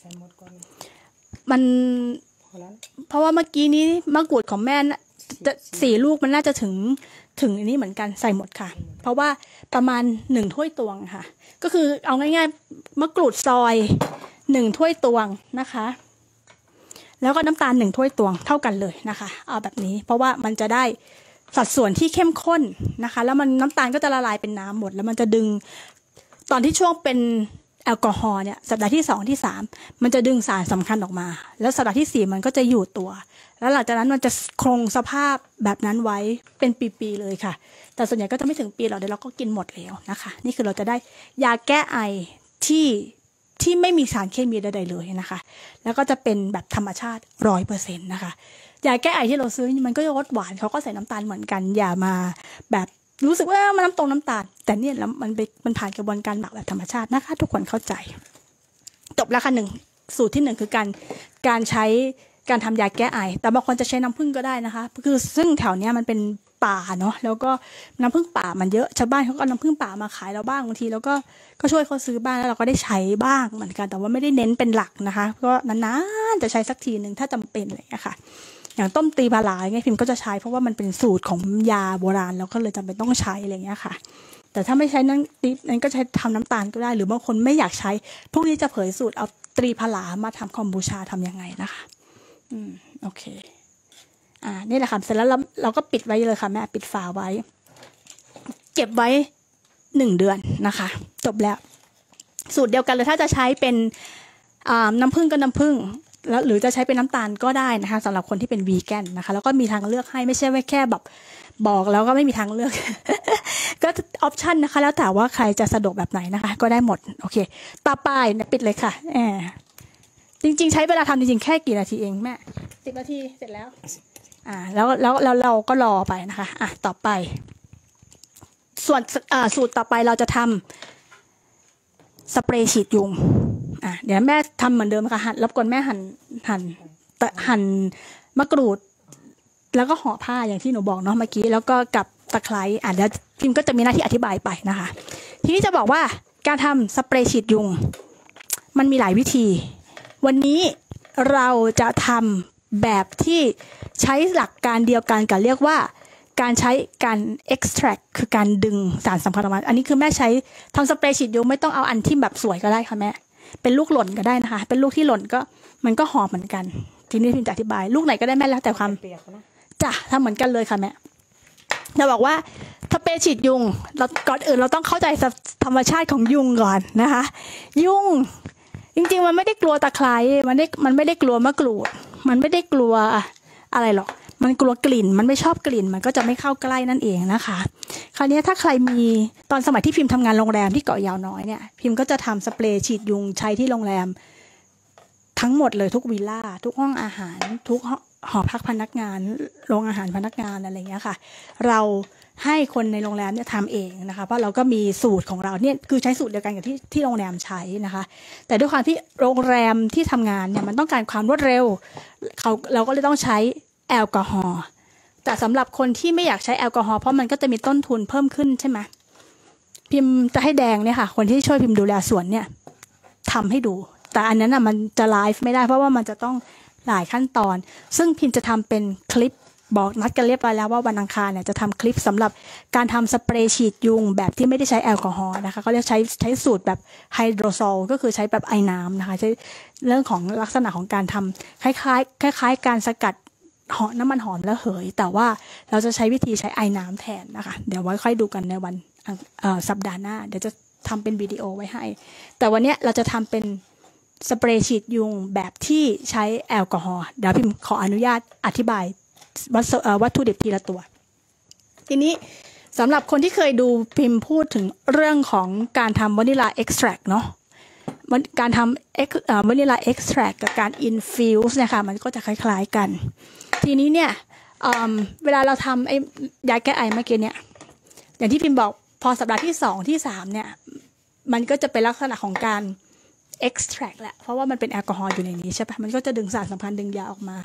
มันเพราะว่าเมื่อกี้นี้มะกรูดของแม่จะสี่ลูกมันน่าจะถึงถึงอันนี้เหมือนกันใส่หมดค่ะเพราะว่าประมาณหนึ่งถ้วยตวงค่ะก็คือเอาง่ายๆมะกรูดซอยหนึ่งถ้วยตวงนะคะแล้วก็น้ำตาลหนึ่งถ้วยตวงเท่ากันเลยนะคะเอาแบบนี้เพราะว่ามันจะได้สัดส่วนที่เข้มข้นนะคะแล้วมันน้ำตาลก็จะละลายเป็นน้ำหมดแล้วมันจะดึงตอนที่ช่วงเป็นแอลกอฮอล์เนี่ยสัปดาห์ที่สองที่สามมันจะดึงสารสำคัญออกมาแล้วสัปดาห์ที่สี่มันก็จะอยู่ตัวแล้วหลังจากนั้นมันจะคงสภาพแบบนั้นไว้เป็นปีๆเลยค่ะแต่ส่วนใหญ่ก็จะไม่ถึงปีหรอกเดี๋ยวเราก็กินหมดแล้วนะคะนี่คือเราจะได้ยาแก้ไอที่ที่ไม่มีสารเคมีใดๆเลยนะคะแล้วก็จะเป็นแบบธรรมชาติร้อยเปอร์เซ็นต์นะคะยาแก้ไอที่เราซื้อมันก็จะรสหวานเขาก็ใส่น้ำตาลเหมือนกันอย่ามาแบบรู้สึกว่ามันน้ำตรงน้ำตาลแต่เนี่ยแล้วมันไปมันผ่านกระบวนการหมักแบบธรรมชาตินะคะทุกคนเข้าใจจบแล้วค่ะหนึ่งสูตรที่หนึ่งคือการการใช้การทำยาแก้ไอแต่บางคนจะใช้น้ำผึ้งก็ได้นะคะคือซึ่งแถวเนี้ยมันเป็นป่าเนาะแล้วก็น้ำผึ้งป่ามันเยอะชาวบ้านเขาก็เอาน้ำผึ้งป่ามาขายเราบ้างบางทีแล้วก็ก็ช่วยเขาซื้อบ้างแล้วเราก็ได้ใช้บ้างเหมือนกันแต่ว่าไม่ได้เน้นเป็นหลักนะคะก็นานๆจะใช้สักทีหนึ่งถ้าจำเป็นอะไรอย่างเงี้ยค่ะอย่างต้มตีปลาไหลเงี้ยพิมก็จะใช้เพราะว่ามันเป็นสูตรของยาโบราณแล้วก็เลยจำเป็นต้องใช้อะไรอย่างเงี้ยค่ะแต่ถ้าไม่ใช้นั้นนั้นก็ใช้ทำน้ำตาลก็ได้หรือบางคนไม่อยากใช้พวกนี้จะเผยสูตรเอาตรีปลาไหลมาทำคอมบูชาทำยังไงนะคะอืมโอเคอ่านี่แหละค่ะเสร็จแล้วเราเราก็ปิดไว้เลยค่ะแม่ปิดฝาไว้เก็บไว้หนึ่งเดือนนะคะจบแล้วสูตรเดียวกันเลยถ้าจะใช้เป็นน้ำผึ้งก็น้ำผึ้งแล้วหรือจะใช้เป็นน้ำตาลก็ได้นะคะสำหรับคนที่เป็นวีแกนนะคะแล้วก็มีทางเลือกให้ไม่ใช่ว่าแค่แบบบอกแล้วก็ไม่มีทางเลือก ก็ออปชันนะคะแล้วแต่ว่าใครจะสะดวกแบบไหนนะคะก็ได้หมดโอเคต่อไปเนี่ยปิดเลยค่ะแอบจริงๆใช้เวลาทำจริงๆแค่กี่นาทีเองแม่สิบนาทีเสร็จแล้วอ่าแล้วแล้วแล้วเราก็รอไปนะคะอ่ะต่อไปส่วนอ่าสูตรต่อไปเราจะทำสเปรย์ฉีดยุงอ่ะเดี๋ยวแม่ทำเหมือนเดิมค่ะหั่นรบกวนแม่หั่นหั่นหั่นมะกรูดแล้วก็ห่อผ้าอย่างที่หนูบอกเนาะเมื่อกี้แล้วก็กับตะไคร้อ่ะเดี๋ยวพิมก็จะมีหน้าที่อธิบายไปนะคะทีนี้จะบอกว่าการทำสเปรย์ฉีดยุงมันมีหลายวิธีวันนี้เราจะทำแบบที่ใช้หลักการเดียวกันกับเรียกว่าการใช้การ extract คือการดึงสารสำคัญออกมาอันนี้คือแม่ใช้ทำสเปรย์ฉีดยุงไม่ต้องเอาอันที่แบบสวยก็ได้ค่ะแม่เป็นลูกหล่นก็ได้นะคะเป็นลูกที่หล่นก็มันก็หอมเหมือนกันทีนี้พิมจะอธิบายลูกไหนก็ได้แม่แล้วแต่ความจ้ะทำเหมือนกันเลยค่ะแม่จะบอกว่าสเปรย์ฉีดยุงเราก่อนอื่นเราต้องเข้าใจธรรมชาติของยุงก่อนนะคะยุงจริงๆมันไม่ได้กลัวตะไคร้มันได้มันไม่ได้กลัวมะกรูดมันไม่ได้กลัวอะไรหรอกมันกลัวกลิ่นมันไม่ชอบกลิ่นมันก็จะไม่เข้าใกล้นั่นเองนะคะคราวนี้ถ้าใครมีตอนสมัยที่พิมพ์ทำงานโรงแรมที่เกาะยาวน้อยเนี่ยพิมก็จะทำสเปรย์ฉีดยุงใช้ที่โรงแรมทั้งหมดเลยทุกวิลล่าทุกห้องอาหารทุกหอพักพนักงานโรงอาหารพนักงานอะไรอย่างเงี้ยค่ะเราให้คนในโรงแรมเนี่ยทำเองนะคะเพราะเราก็มีสูตรของเราเนี่ยคือใช้สูตรเดียวกันกับที่ที่โรงแรมใช้นะคะแต่ด้วยความที่โรงแรมที่ทำงานเนี่ยมันต้องการความรวดเร็วเขาเราก็เลยต้องใช้แอลกอฮอล์แต่สำหรับคนที่ไม่อยากใช้แอลกอฮอล์เพราะมันก็จะมีต้นทุนเพิ่มขึ้นใช่ไหมพิมจะให้แดงเนี่ยค่ะคนที่ช่วยพิมดูแลสวนเนี่ยทำให้ดูแต่อันนั้นอ่ะมันจะไลฟ์ไม่ได้เพราะว่ามันจะต้องหลายขั้นตอนซึ่งพิมจะทำเป็นคลิปบอกนัดกันเรียบร้อยแล้วว่าวันอังคารเนี่ยจะทำคลิปสำหรับการทำสเปรย์ฉีดยุงแบบที่ไม่ได้ใช้แอลกอฮอล์นะคะเขาเรียกใช้ใช้สูตรแบบไฮโดรโซลก็คือใช้แบบไอ้น้ำนะคะใช้เรื่องของลักษณะของการทำคล้ายๆคล้ายๆการสกัดหอมน้ำมันหอมแล้วเหยแต่ว่าเราจะใช้วิธีใช้ไอ้น้ำแทนนะคะเดี๋ยวไว้ค่อยดูกันในวันสัปดาห์หน้าเดี๋ยวจะทำเป็นวิดีโอไว้ให้แต่วันนี้เราจะทำเป็นสเปรย์ฉีดยุงแบบที่ใช้แอลกอฮอล์เดี๋ยวพิมขออนุญาตอธิบายวัตถุดิบทีละตัวทีนี้สำหรับคนที่เคยดูพิมพูดถึงเรื่องของการทำวานิลาเอ็กซ์แทรคเนาะการทำวานิลาเอ็กซ์แทรคกับการอินฟิวส์เนี่ยค่ะมันก็จะคล้ายๆกันทีนี้เนี่ย เ, เวลาเราทำไอ้ยาแก้ไอเมื่อกี้เนี่ยอย่างที่พิมบอกพอสัปดาห์ที่สองที่สามเนี่ยมันก็จะเป็นลักษณะของการextract แหละเพราะว่ามันเป็นแอลกอฮอล์อยู่ในนี้ใช่ปะมันก็จะดึงสารสำคัญดึงยาออกมา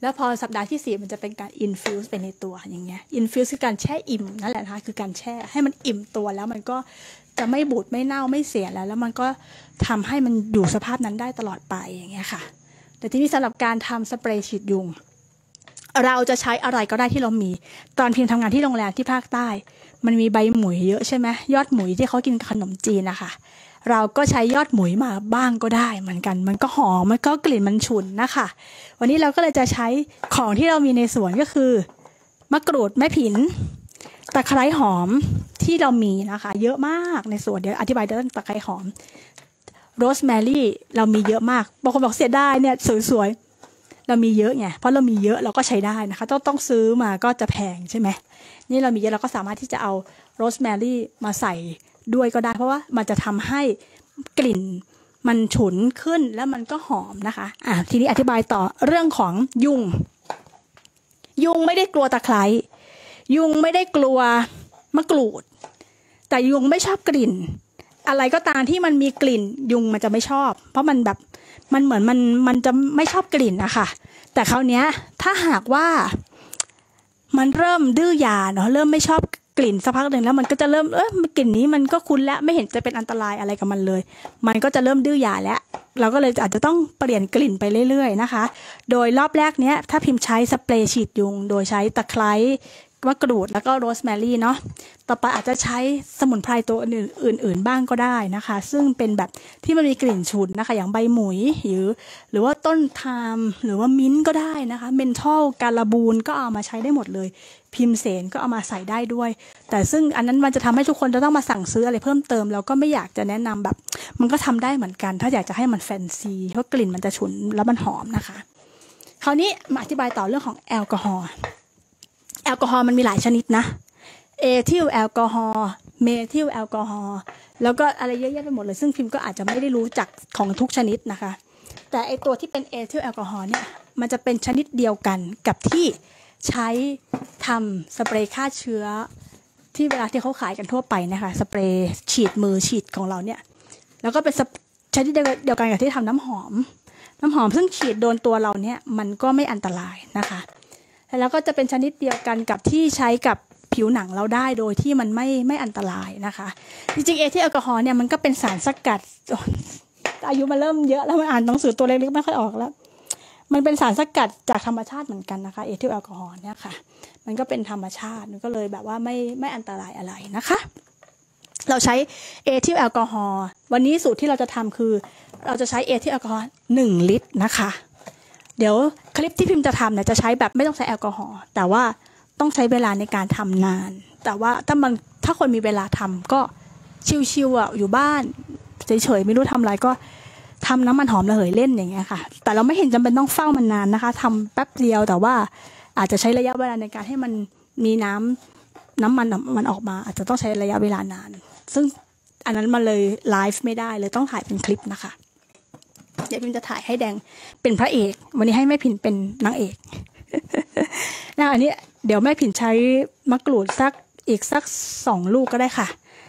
แล้วพอสัปดาห์ที่สี่มันจะเป็นการ infuse ไปในตัวอย่างเงี้ย infuse คือการแช่อิ่มนั่นแหละนะคะคือการแช่ให้มันอิ่มตัวแล้วมันก็จะไม่บูดไม่เน่าไม่เสียแล้วแล้วมันก็ทำให้มันอยู่สภาพนั้นได้ตลอดไปอย่างเงี้ยค่ะแต่ที่นี่สำหรับการทำสเปรย์ฉีดยุงเราจะใช้อะไรก็ได้ที่เรามีตอนพิมพ์ทำงานที่โรงแรมที่ภาคใต้มันมีใบหมุยเยอะใช่ไหมยอดหมุยที่เขากินกับขนมจีนนะคะเราก็ใช้ยอดหมุยมาบ้างก็ได้เหมือนกันมันก็หอมมันก็กลิ่นมันฉุนนะคะวันนี้เราก็เลยจะใช้ของที่เรามีในสวนก็คือมะกรูดแม่ผินตะไคร้หอมที่เรามีนะคะเยอะมากในสวนเดี๋ยวอธิบายเรื่องตะไคร้หอมโรสแมรี่เรามีเยอะมากบางคนบอกเสียดายเนี่ยสวยๆเรามีเยอะไงเพราะเรามีเยอะเราก็ใช้ได้นะคะต้องต้องซื้อมาก็จะแพงใช่ไหมนี่เรามีเยอะเราก็สามารถที่จะเอาโรสแมรี่มาใส่ด้วยก็ได้เพราะว่ามันจะทำให้กลิ่นมันฉุนขึ้นแล้วมันก็หอมนะคะอ่ะทีนี้อธิบายต่อเรื่องของยุงยุงไม่ได้กลัวตะไคร้ยุงไม่ได้กลัวมะกรูดแต่ยุงไม่ชอบกลิ่นอะไรก็ตามที่มันมีกลิ่นยุงมันจะไม่ชอบเพราะมันแบบมันเหมือนมันมันจะไม่ชอบกลิ่นนะคะแต่คราวเนี้ยถ้าหากว่ามันเริ่มดื้อยาเนาะเริ่มไม่ชอบกลิ่นสักพักหนึ่งแล้วมันก็จะเริ่มเออกลิ่นนี้มันก็คุ้นแล้วไม่เห็นจะเป็นอันตรายอะไรกับมันเลยมันก็จะเริ่มดื้อยาแล้วเราก็เลยอาจจะต้องเปลี่ยนกลิ่นไปเรื่อยๆนะคะโดยรอบแรกเนี้ยถ้าพิมพ์ใช้สเปรย์ฉีดยุงโดยใช้ตะไคร้มะกรูดแล้วก็โรสแมรี่เนาะต่อไปอาจจะใช้สมุนไพรตัวอื่นๆบ้างก็ได้นะคะซึ่งเป็นแบบที่มันมีกลิ่นฉุนนะคะอย่างใบหมุยหรือหรือว่าต้นไทม์หรือว่ามิ้นท์ก็ได้นะคะเมนทอลการบูนก็เอามาใช้ได้หมดเลยพิมเสนก็เอามาใส่ได้ด้วยแต่ซึ่งอันนั้นมันจะทำให้ทุกคนจะต้องมาสั่งซื้ออะไรเพิ่มเติมแล้วก็ไม่อยากจะแนะนำแบบมันก็ทำได้เหมือนกันถ้าอยากจะให้มันแฟนซีเพราะกลิ่นมันจะฉุนแล้วมันหอมนะคะคราวนี้มาอธิบายต่อเรื่องของแอลกอฮอล์แอลกอฮอล์มันมีหลายชนิดนะเอทิลแอลกอฮอล์เมทิลแอลกอฮอล์แล้วก็อะไรเยอะแยะไปหมดเลยซึ่งพิมก็อาจจะไม่ได้รู้จักของทุกชนิดนะคะแต่ไอตัวที่เป็นเอทิลแอลกอฮอล์เนี่ยมันจะเป็นชนิดเดียวกันกับที่ใช้ทำสเปรย์ฆ่าเชื้อที่เวลาที่เขาขายกันทั่วไปนะคะสเปรย์ฉีดมือฉีดของเราเนี่ยแล้วก็เป็นชนิดเดียวกันกับที่ทำน้ำหอมน้ำหอมซึ่งฉีดโดนตัวเราเนี่ยมันก็ไม่อันตรายนะคะแล้วก็จะเป็นชนิดเดียวกันกับที่ใช้กับผิวหนังเราได้โดยที่มันไม่ไม่อันตรายนะคะจริงๆเอทิลแอลกอฮอล์เนี่ยมันก็เป็นสารสกัดอายุมาเริ่มเยอะแล้วมันอ่านหนังสือตัวเล็กๆไม่ค่อยออกแล้วมันเป็นสารสกัดจากธรรมชาติเหมือนกันนะคะเอทิลแอลกอฮอล์เนี่ยค่ะมันก็เป็นธรรมชาติมันก็เลยแบบว่าไม่ไม่อันตรายอะไรนะคะเราใช้เอทิลแอลกอฮอล์วันนี้สูตรที่เราจะทำคือเราจะใช้เอทิลแอลกอฮอล์หนึ่งลิตรนะคะเดี๋ยวคลิปที่พิมพ์จะทำเนี่ยจะใช้แบบไม่ต้องใช้แอลกอฮอล์แต่ว่าต้องใช้เวลาในการทำนานแต่ว่าถ้ามันถ้าคนมีเวลาทำก็ชิวๆอ่ะอยู่บ้านเฉยๆไม่รู้ทำอะไรก็ทำน้ำมันหอมระเหยเล่นอย่างเงี้ยค่ะแต่เราไม่เห็นจำเป็นต้องเฝ้ามันนานนะคะทำแป๊บเดียวแต่ว่าอาจจะใช้ระยะเวลาในการให้มันมีน้ำน้ำมันมันออกมาอาจจะต้องใช้ระยะเวลานานซึ่งอันนั้นมันเลยไลฟ์ไม่ได้เลยต้องถ่ายเป็นคลิปนะคะเดี๋ยวพิมจะถ่ายให้แดงเป็นพระเอกวันนี้ให้แม่ผินเป็นนางเอกนะอันนี้เดี๋ยวแม่ผินใช้มะกรูดสักอีกสักสองลูกก็ได้ค่ะ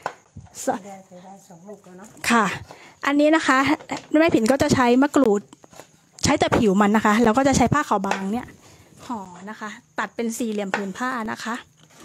ค่ะอันนี้นะคะแม่ผินก็จะใช้มะกรูดใช้แต่ผิวมันนะคะแล้วก็จะใช้ผ้าขาวบางเนี่ยห่อนะคะตัดเป็นสี่เหลี่ยมผืนผ้านะคะ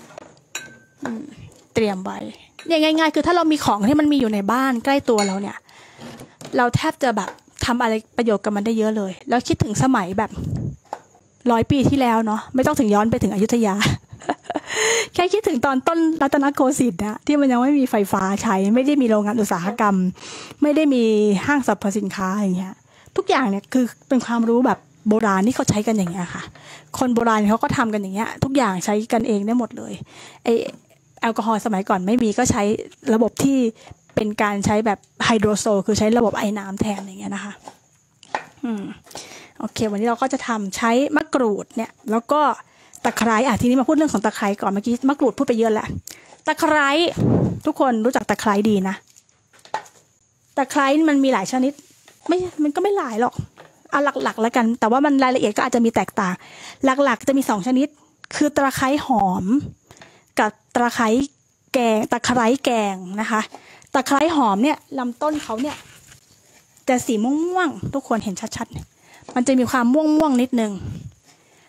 เตรียมไว้อย่างง่ายๆคือถ้าเรามีของที่มันมีอยู่ในบ้านใกล้ตัวเราเนี่ยเราแทบจะแบบทำอะไรประโยชน์กับมันได้เยอะเลยแล้วคิดถึงสมัยแบบร้อยปีที่แล้วเนาะไม่ต้องถึงย้อนไปถึงอยุธยา แค่คิดถึงตอนต้นรัตนโกสินทร์นะที่มันยังไม่มีไฟฟ้าใช้ไม่ได้มีโรงงานอุตสาหกรรมไม่ได้มีห้างสรรพสินค้าอย่างเงี้ยทุกอย่างเนี่ยคือเป็นความรู้แบบโบราณที่เขาใช้กันอย่างเงี้ยค่ะคนโบราณเขาก็ทำกันอย่างเงี้ยทุกอย่างใช้กันเองได้หมดเลยไอแอลกอฮอล์สมัยก่อนไม่มีก็ใช้ระบบที่เป็นการใช้แบบไฮโดรโซลคือใช้ระบบไอ้น้ำแทนอย่างเงี้ยนะคะอืมโอเควันนี้เราก็จะทำใช้มะกรูดเนี่ยแล้วก็ตะไคร้อ่ะทีนี้มาพูดเรื่องของตะไคร้ก่อนเมื่อกี้มะกรูดพูดไปเยอะแล้วตะไคร้ทุกคนรู้จักตะไคร้ดีนะตะไคร้มันมีหลายชนิดไม่มันก็ไม่หลายหรอกเอาหลักๆแล้วกันแต่ว่ามันรายละเอียดก็อาจจะมีแตกต่างหลักๆจะมีสองชนิดคือตะไคร้หอมกับตะไคร้แกงตะไคร้แกงนะคะตะไคร้หอมเนี่ยลำต้นเขาเนี่ยจะสีม่วงๆทุกคนเห็นชัดๆมันจะมีความม่วงๆนิดนึง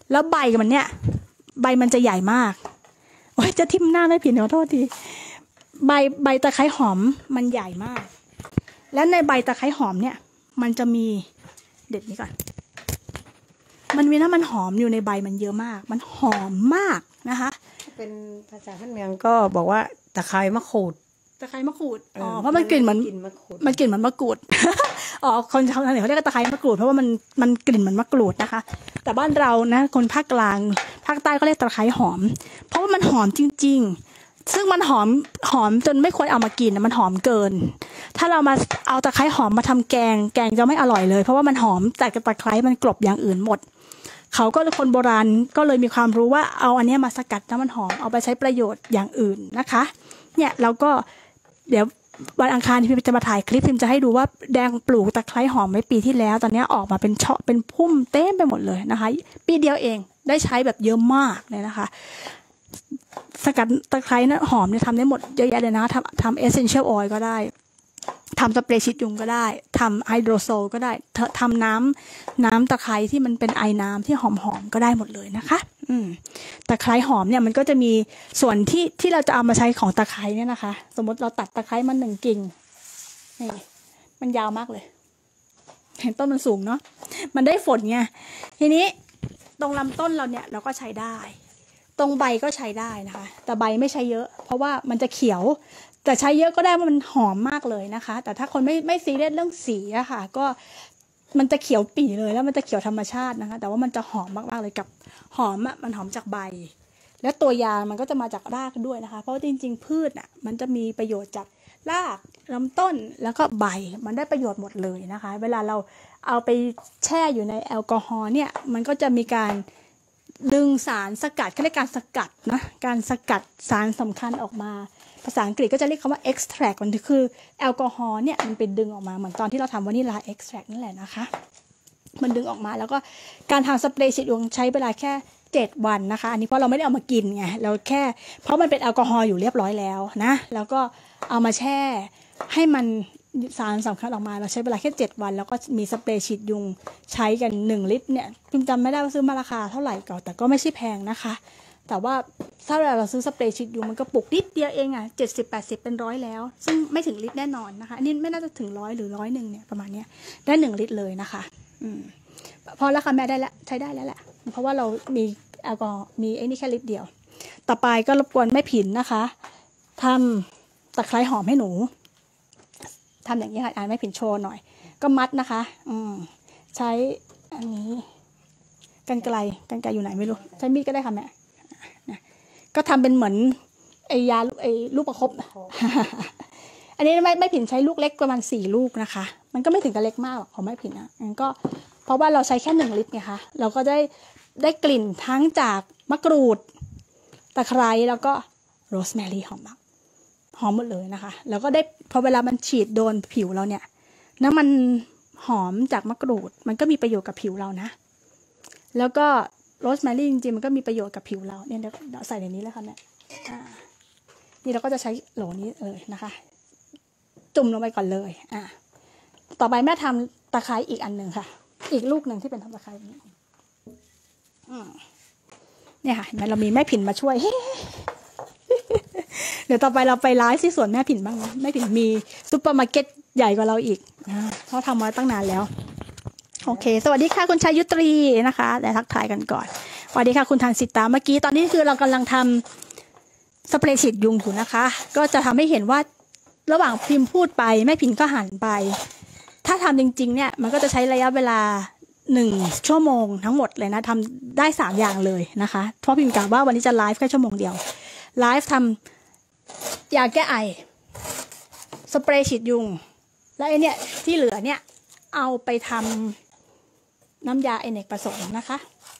แล้วใบมันเนี่ยใบมันจะใหญ่มากโอ้ยจะทิ่มหน้าไม่ผิดขอโทษทีใบใบตะไคร้หอมมันใหญ่มากและในใบตะไคร้หอมเนี่ยมันจะมีเด็ดนี้ก่อนมันมีน้ำมันหอมอยู่ในใบมันเยอะมากมันหอมมากนะคะเป็นภาษาพื้นเมืองก็บอกว่าตะไคร้มะขูดตะไคร้มะกรูดอ๋อเพราะมันกลิ่นเหมือนมันกลิ่นเหมือนมะกรูดอ๋อคนชาวเหนือเขาเรียกตะไคร้มะกรูดเพราะว่ามันมันกลิ่นเหมือนมะกรูดนะคะแต่บ้านเรานะคนภาคกลางภาคใต้ก็เรียกตะไคร้หอมเพราะว่ามันหอมจริงๆซึ่งมันหอมหอมจนไม่ควรเอามากินมันหอมเกินถ้าเรามาเอาตะไคร้หอมมาทำแกงแกงจะไม่อร่อยเลยเพราะว่ามันหอมแต่ตะไคร้มันกลบอย่างอื่นหมดเขาก็คนโบราณก็เลยมีความรู้ว่าเอาอันนี้มาสกัดน้ำมันหอมเอาไปใช้ประโยชน์อย่างอื่นนะคะเนี่ยเราก็เดี๋ยววันอังคารที่พิมจะมาถ่ายคลิปพิมจะให้ดูว่าแดงปลูกตะไคร้หอมไว้ปีที่แล้วตอนนี้ออกมาเป็นเชาะเป็นพุ่มเต็มไปหมดเลยนะคะปีเดียวเองได้ใช้แบบเยอะมากเลยนะคะสกัดตะไคร้นะหอมเนี่ยทำได้หมดเยอะแยะเลยนะทำทำเอเซนเชียลออยล์ก็ได้ทำสเปรย์ฉีดยุงก็ได้ทำไฮโดรโซลก็ได้ทำน้ำน้ำตะไคร้ที่มันเป็นไอน้ำที่หอมๆก็ได้หมดเลยนะคะอืมตะไคร้หอมเนี่ยมันก็จะมีส่วนที่ที่เราจะเอามาใช้ของตะไคร้เนี่ยนะคะสมมติเราตัดตะไคร้มาหนึ่งกิ่งนี่มันยาวมากเลยเห็นต้นมันสูงเนาะมันได้ฝนไงทีนี้ตรงลำต้นเราเนี่ยเราก็ใช้ได้ตรงใบก็ใช้ได้นะคะแต่ใบไม่ใช้เยอะเพราะว่ามันจะเขียวแต่ใช้เยอะก็ได้เพราะมันหอมมากเลยนะคะแต่ถ้าคนไม่ไม่ซีเรียสเรื่องสีอะค่ะก็มันจะเขียวปี่เลยแล้วมันจะเขียวธรรมชาตินะคะแต่ว่ามันจะหอมมากๆเลยกับหอมอะมันหอมจากใบและตัวยามันก็จะมาจากรากด้วยนะคะเพราะจริงๆพืชอะมันจะมีประโยชน์จากรากลำต้นแล้วก็ใบมันได้ประโยชน์หมดเลยนะคะเวลาเราเอาไปแช่อยู่ในแอลกอฮอล์เนี่ยมันก็จะมีการดึงสารสกัดเขาเรียกการสกัดนะการสกัดสารสำคัญออกมาภาษาอังกฤษก็จะเรียกคำว่า extract มันคือแอลกอฮอล์เนี่ยมันเป็นดึงออกมาเหมือนตอนที่เราทำวานิลลา extract นั่นแหละนะคะมันดึงออกมาแล้วก็การทำสเปรย์ฉีดยุงใช้เวลาแค่เจ็ดวันนะคะอันนี้เพราะเราไม่ได้เอามากินไงเราแค่เพราะมันเป็นแอลกอฮอล์อยู่เรียบร้อยแล้วนะแล้วก็เอามาแช่ให้มันสารสำคัญออกมาเราใช้เวลาแค่เจ็ดวันแล้วก็มีสเปรย์ฉีดยุงใช้กันหนึ่งลิตรเนี่ยพิมจำไม่ได้ว่าซื้อมาราคาเท่าไหร่ก่อนแต่ก็ไม่ใช่แพงนะคะแต่ว่าถ้าเราซื้อสเปรย์ฉีดยุงมันก็ปุกนิดเดียวเองอ่ะเจ็ดสิบแปดสิบเป็นร้อยแล้วซึ่งไม่ถึงลิตรแน่นอนนะคะอันนี้ไม่น่าจะถึงร้อยหรือร้อยหนึ่งเนี่ยประมาณเนี้ยได้หนึ่งลิตรเลยนะคะอืมพอแล้วค่ะแม่ได้แล้วใช้ได้แล้วแหละเพราะว่าเรามีแอลกอฮอล์มีไอ้นี่แค่ลิตรเดียวต่อไปก็รบกวนแม่ผินนะคะทำตะไคร้หอมให้หนูทำอย่างนี้ค่ะอ่านแม่ผินโชว์หน่อยก็มัดนะคะอืมใช้อันนี้กรรไกรกรรไกรอยู่ไหนไม่รู้ใช้มีดก็ได้ค่ะแม่ก็ทำเป็นเหมือนไอยาไอลูกประคบ อันนี้ไม่ไม่ผินใช้ลูกเล็กประมาณสี่ลูกนะคะมันก็ไม่ถึงกับเล็กมากหรอกของไม่ผินนะงั้นก็เพราะว่าเราใช้แค่หนึ่งลิตรไงคะเราก็ได้ได้กลิ่นทั้งจากมะกรูดตะไคร้แล้วก็โรสแมรี่หอมมากหอมหมดเลยนะคะแล้วก็ได้พอเวลามันฉีดโดนผิวเราเนี่ยน้ำมันหอมจากมะกรูดมันก็มีประโยชน์กับผิวเรานะแล้วก็โรสแมรี่จริงๆมันก็มีประโยชน์กับผิวเราเนี่ยเดี๋ยวใส่ในนี้แล้วค่ะเนี่ยนี่เราก็จะใช้โหลนี้เลยนะคะจุ่มลงไปก่อนเลยอ่าต่อไปแม่ทำตะไคร้อีกอันหนึ่งค่ะอีกลูกหนึ่งที่เป็นทำตะไคร้นี้เนี่ยค่ะเห็นไหมเรามีแม่ผินมาช่วย เดี๋ยวต่อไปเราไปไลฟ์ที่สวนแม่ผินบ้างนะแม่ผินมีซุปเปอร์มาร์เก็ตใหญ่กว่าเราอีกเพราะทำมาตั้งนานแล้วโอเคสวัสดีค่ะคุณชัยยุตรีนะคะแต่ทักทายกันก่อนสวัสดีค่ะคุณทันสิตาเมื่อกี้ตอนนี้คือเรากำลังทำสเปรย์ฉีดยุงอยู่นะคะก็จะทำให้เห็นว่าระหว่างพิมพ์พูดไปแม่ผินก็หันไปถ้าทำจริงๆเนี่ยมันก็จะใช้ระยะเวลาหนึ่งชั่วโมงทั้งหมดเลยนะทำได้สามอย่างเลยนะคะเพราะพิมกะว่าวันนี้จะไลฟ์แค่ชั่วโมงเดียวไลฟ์ทำยาแก้ไอสเปรย์ฉีดยุงและไอเนี่ยที่เหลือเนี่ยเอาไปทำน้ำยาอเนกประสงค์นะคะ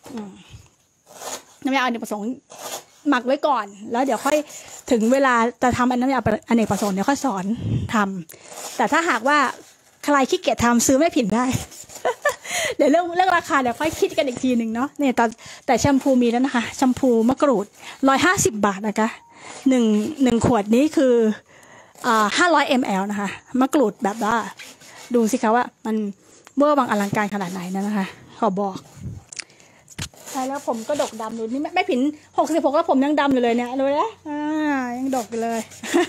น้ำยาอเนกประสงค์หมักไว้ก่อนแล้วเดี๋ยวค่อยถึงเวลาจะทำน้ำยาอเนกประสงค์เดี๋ยวค่อยสอนทำแต่ถ้าหากว่าใครขี้เกียจทำซื้อไม่ผิดได้ เดี๋ยวเรื่องเรื่องราคาเดี๋ยวค่อยคิดกันอีกทีหนึ่งเนาะเนี่ยแต่แต่แชมพูมีแล้วนะคะแชมพูมะกรูดร้อยห้าสิบบาทนะคะหนึ่งหนึ่งขวดนี้คืออ่าห้าร้อยมลนะคะมะกรูดแบบว่าดูสิคะว่ามันเมื่อบางอลังการขนาดไหนนะนะคะขอบอกใช่แล้วผมก็ดกดำดูนี่แม่แม่ผินหกสิบหกแล้วผมยังดำอยู่เลยเนี่ยดูนะอ่ายังดกอยู่เลย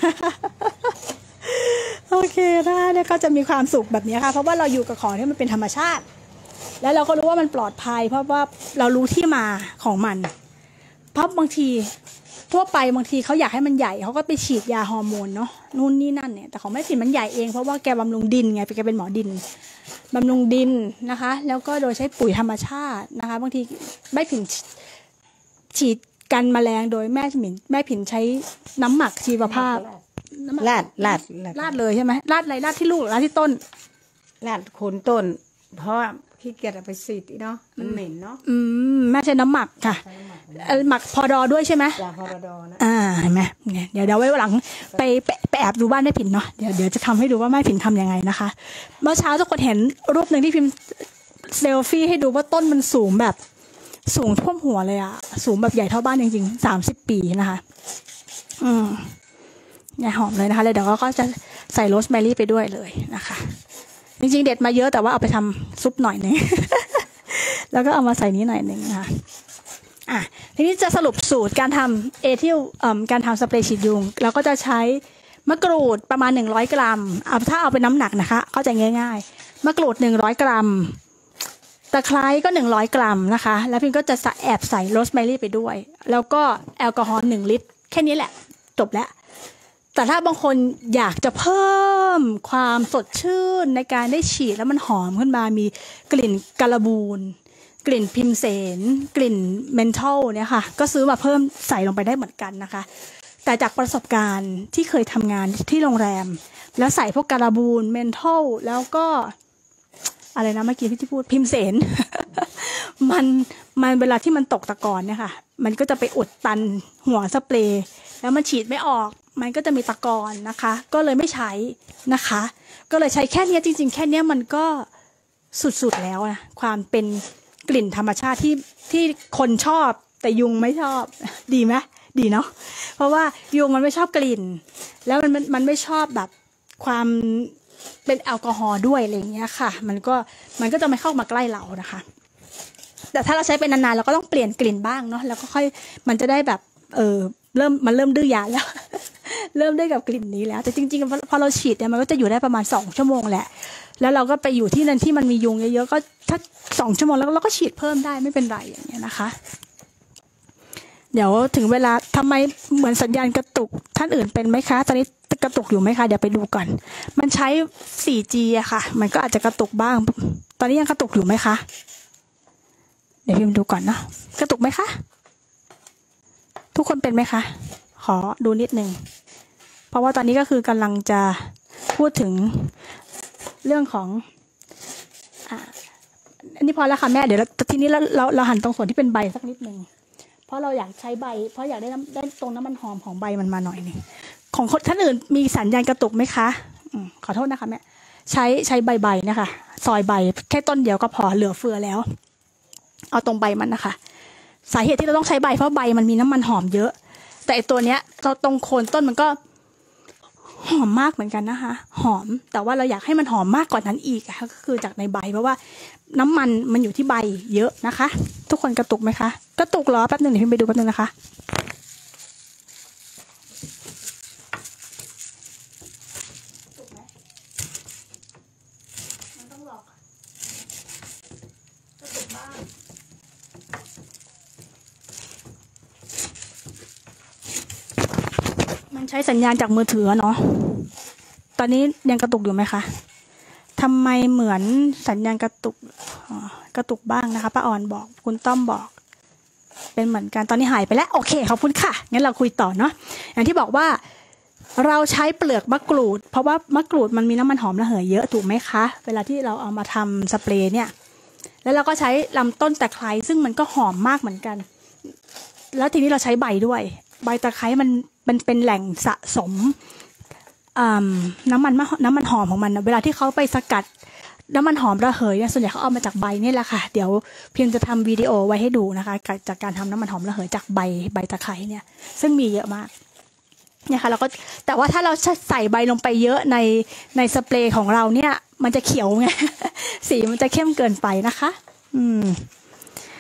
โอเคนะคะเนี่ยก็จะมีความสุขแบบนี้ค่ะเพราะว่าเราอยู่กับของที่มันเป็นธรรมชาติแล้วเราก็รู้ว่ามันปลอดภัยเพราะว่าเรารู้ที่มาของมันเพราะบางทีทั่วไปบางทีเขาอยากให้มันใหญ่เขาก็ไปฉีดยาฮอร์โมนเนาะนู่นนี่นั่นเนี่ยแต่ของแม่ผินมันใหญ่เองเพราะว่าแกบำรุงดินไงแกเป็นหมอดินบำรุงดินนะคะแล้วก็โดยใช้ปุ๋ยธรรมชาตินะคะบางทีแม่ผินฉีดกันแมลงโดยแม่ผินแม่ผินใช้น้ำหมักชีวภาพลาดลาดลาดเลยใช่ไหมลาดอะไรลาดที่ลูกหรือลาดที่ต้นลาดโคนต้นเพราะขี้เกียจเอาไปฉีดเนาะมันเหม็นเนาะอืมแม่ใช้น้ำหมักค่ะหมักพอดอด้วยใช่ไหมจากพอดอนะอ่าเห็นไหมเนี่ยเดี๋ยวเดี๋ยวไว้หลังไปไปแอบดูบ้านแม่ผินเนาะเดี๋ยวเดี๋ยวจะทำให้ดูว่าแม่ผินทำยังไงนะคะเมื่อเช้าทุกคนเห็นรูปหนึ่งที่พิมพ์เซลฟี่ให้ดูว่าต้นมันสูงแบบสูงท่วมหัวเลยอะสูงแบบใหญ่เท่าบ้านจริงๆสามสิบปีนะคะอืมเนี่ยหอมเลยนะคะเลยเดี๋ยวก็จะใส่โรสแมรี่ไปด้วยเลยนะคะจริงๆเด็ดมาเยอะแต่ว่าเอาไปทำซุปหน่อยนึง แล้วก็เอามาใส่นี้หน่อยนึงนะคะอ่ะทีนี้จะสรุปสูตรการทำเอทิลเอ่อการทำสเปรย์ฉีดยุงเราก็จะใช้มะกรูดประมาณหนึ่งร้อยกรัมเอาถ้าเอาเป็นน้ำหนักนะคะเข้าใจง่ายๆมะกรูดหนึ่งร้อยกรัมตะไคร้ก็หนึ่งร้อยกรัมนะคะแล้วพิมก็จะแอบใส่โรสแมรี่ไปด้วยแล้วก็แอลกอฮอล์หนึ่งลิตรแค่นี้แหละจบแล้วแต่ถ้าบางคนอยากจะเพิ่มความสดชื่นในการได้ฉีดแล้วมันหอมขึ้นมามีกลิ่นการบูนกลิ่นพิมเสนกลิ่นเมนทัลเนี่ยค่ะก็ซื้อมาเพิ่มใส่ลงไปได้เหมือนกันนะคะแต่จากประสบการณ์ที่เคยทำงานที่โรงแรมแล้วใส่พวกการบูนเมนทัลแล้วก็อะไรนะเมื่อกี้ที่พูดพิมเสน มันมันเวลาที่มันตกตะกอนเนี่ยค่ะมันก็จะไปอุดตันหัวสเปรย์แล้วมันฉีดไม่ออกมันก็จะมีตะกอนนะคะก็เลยไม่ใช้นะคะก็เลยใช้แค่นี้จริงๆแค่นี้มันก็สุดๆแล้วนะความเป็นกลิ่นธรรมชาติที่ที่คนชอบแต่ยุงไม่ชอบดีไหมดีเนาะเพราะว่ายุงมันไม่ชอบกลิ่นแล้วมันมันมันไม่ชอบแบบความเป็นแอลกอฮอล์ด้วยอะไรอย่างเงี้ยค่ะมันก็มันก็จะไม่เข้ามาใกล้เรานะคะแต่ถ้าเราใช้เป็นนานๆเราก็ต้องเปลี่ยนกลิ่นบ้างเนาะแล้วก็ค่อยมันจะได้แบบเออเริ่มมันเริ่มดื้อยาแล้ว เริ่มได้กับกลิ่นนี้แล้วแต่จริงๆพอเราฉีดเนี่ยมันก็จะอยู่ได้ประมาณสองชั่วโมงแหละแล้วเราก็ไปอยู่ที่นั่นที่มันมียุงเยอะๆก็ถ้าสองชั่วโมงแล้วเราก็ฉีดเพิ่มได้ไม่เป็นไรอย่างเงี้ยนะคะเดี๋ยวถึงเวลาทำไมเหมือนสัญญาณกระตุกท่านอื่นเป็นไหมคะตอนนี้กระตุกอยู่ไหมคะเดี๋ยวไปดูก่อนมันใช้ โฟร์จี อะค่ะมันก็อาจจะกระตุกบ้างตอนนี้ยังกระตุกอยู่ไหมคะเดี๋ยวพิมพ์ดูก่อนเนาะกระตุกไหมคะทุกคนเป็นไหมคะขอดูนิดนึงเพราะว่าตอนนี้ก็คือกำลังจะพูดถึงเรื่องของอ่าอันนี้พอแล้วค่ะแม่เดี๋ยวทีนี้เราเราเราหันตรงส่วนที่เป็นใบสักนิดนึงเพราะเราอยากใช้ใบเพราะอยากได้ได้ตรงน้ำมันหอมของใบมันมาหน่อยนึงของคนท่านอื่นมีสัญญาณกระตุกไหมคะอืมขอโทษนะคะแม่ใช้ใช้ใบใบนะคะซอยใบแค่ต้นเดียวก็พอเหลือเฟือแล้วเอาตรงใบมันนะคะสาเหตุที่เราต้องใช้ใบเพราะใบมันมีน้ำมันหอมเยอะแต่ตัวเนี้ยเราตรงโคนต้นมันก็หอมมากเหมือนกันนะคะหอมแต่ว่าเราอยากให้มันหอมมากกว่านั้นอีกก็คือจากในใบเพราะว่าน้ำมันมันอยู่ที่ใบเยอะนะคะทุกคนกระตุกไหมคะกระตุกเหรอแป๊บนึงเดี๋ยวพิมไปดูแป๊บนึงนะคะมันต้องหลอกกระตุกบ้างมันใช้สัญญาณจากมือถือเนาะตอนนี้ยังกระตุกอยู่ไหมคะทำไมเหมือนสัญญาณกระตุกกระตุกบ้างนะคะป้าอ่อนบอกคุณต้อมบอกเป็นเหมือนกันตอนนี้หายไปแล้วโอเคขอบคุณค่ะงั้นเราคุยต่อเนาะอย่างที่บอกว่าเราใช้เปลือกมะกรูดเพราะว่ามะกรูดมันมีน้ำมันหอมระเหยเยอะถูกไหมคะเวลาที่เราเอามาทำสเปรย์เนี่ยแล้วเราก็ใช้ลำต้นตะไคร้ซึ่งมันก็หอมมากเหมือนกันแล้วทีนี้เราใช้ใบด้วยใบตะไคร้มันมันเป็นแหล่งสะสมน้ำมันน้ำมันหอมของมันนะเวลาที่เขาไปสกัดน้ำมันหอมระเหยเนี่ยส่วนใหญ่เขาเอามาจากใบนี่แหละค่ะเดี๋ยวเพียงจะทำวิดีโอไว้ให้ดูนะคะจากการทำน้ำมันหอมระเหยจากใบใบตะไคร้เนี่ยซึ่งมีเยอะมากเนี่ยค่ะเราก็แต่ว่าถ้าเราใส่ใบลงไปเยอะในในสเปรย์ของเราเนี่ยมันจะเขียวไง สีมันจะเข้มเกินไปนะคะอืม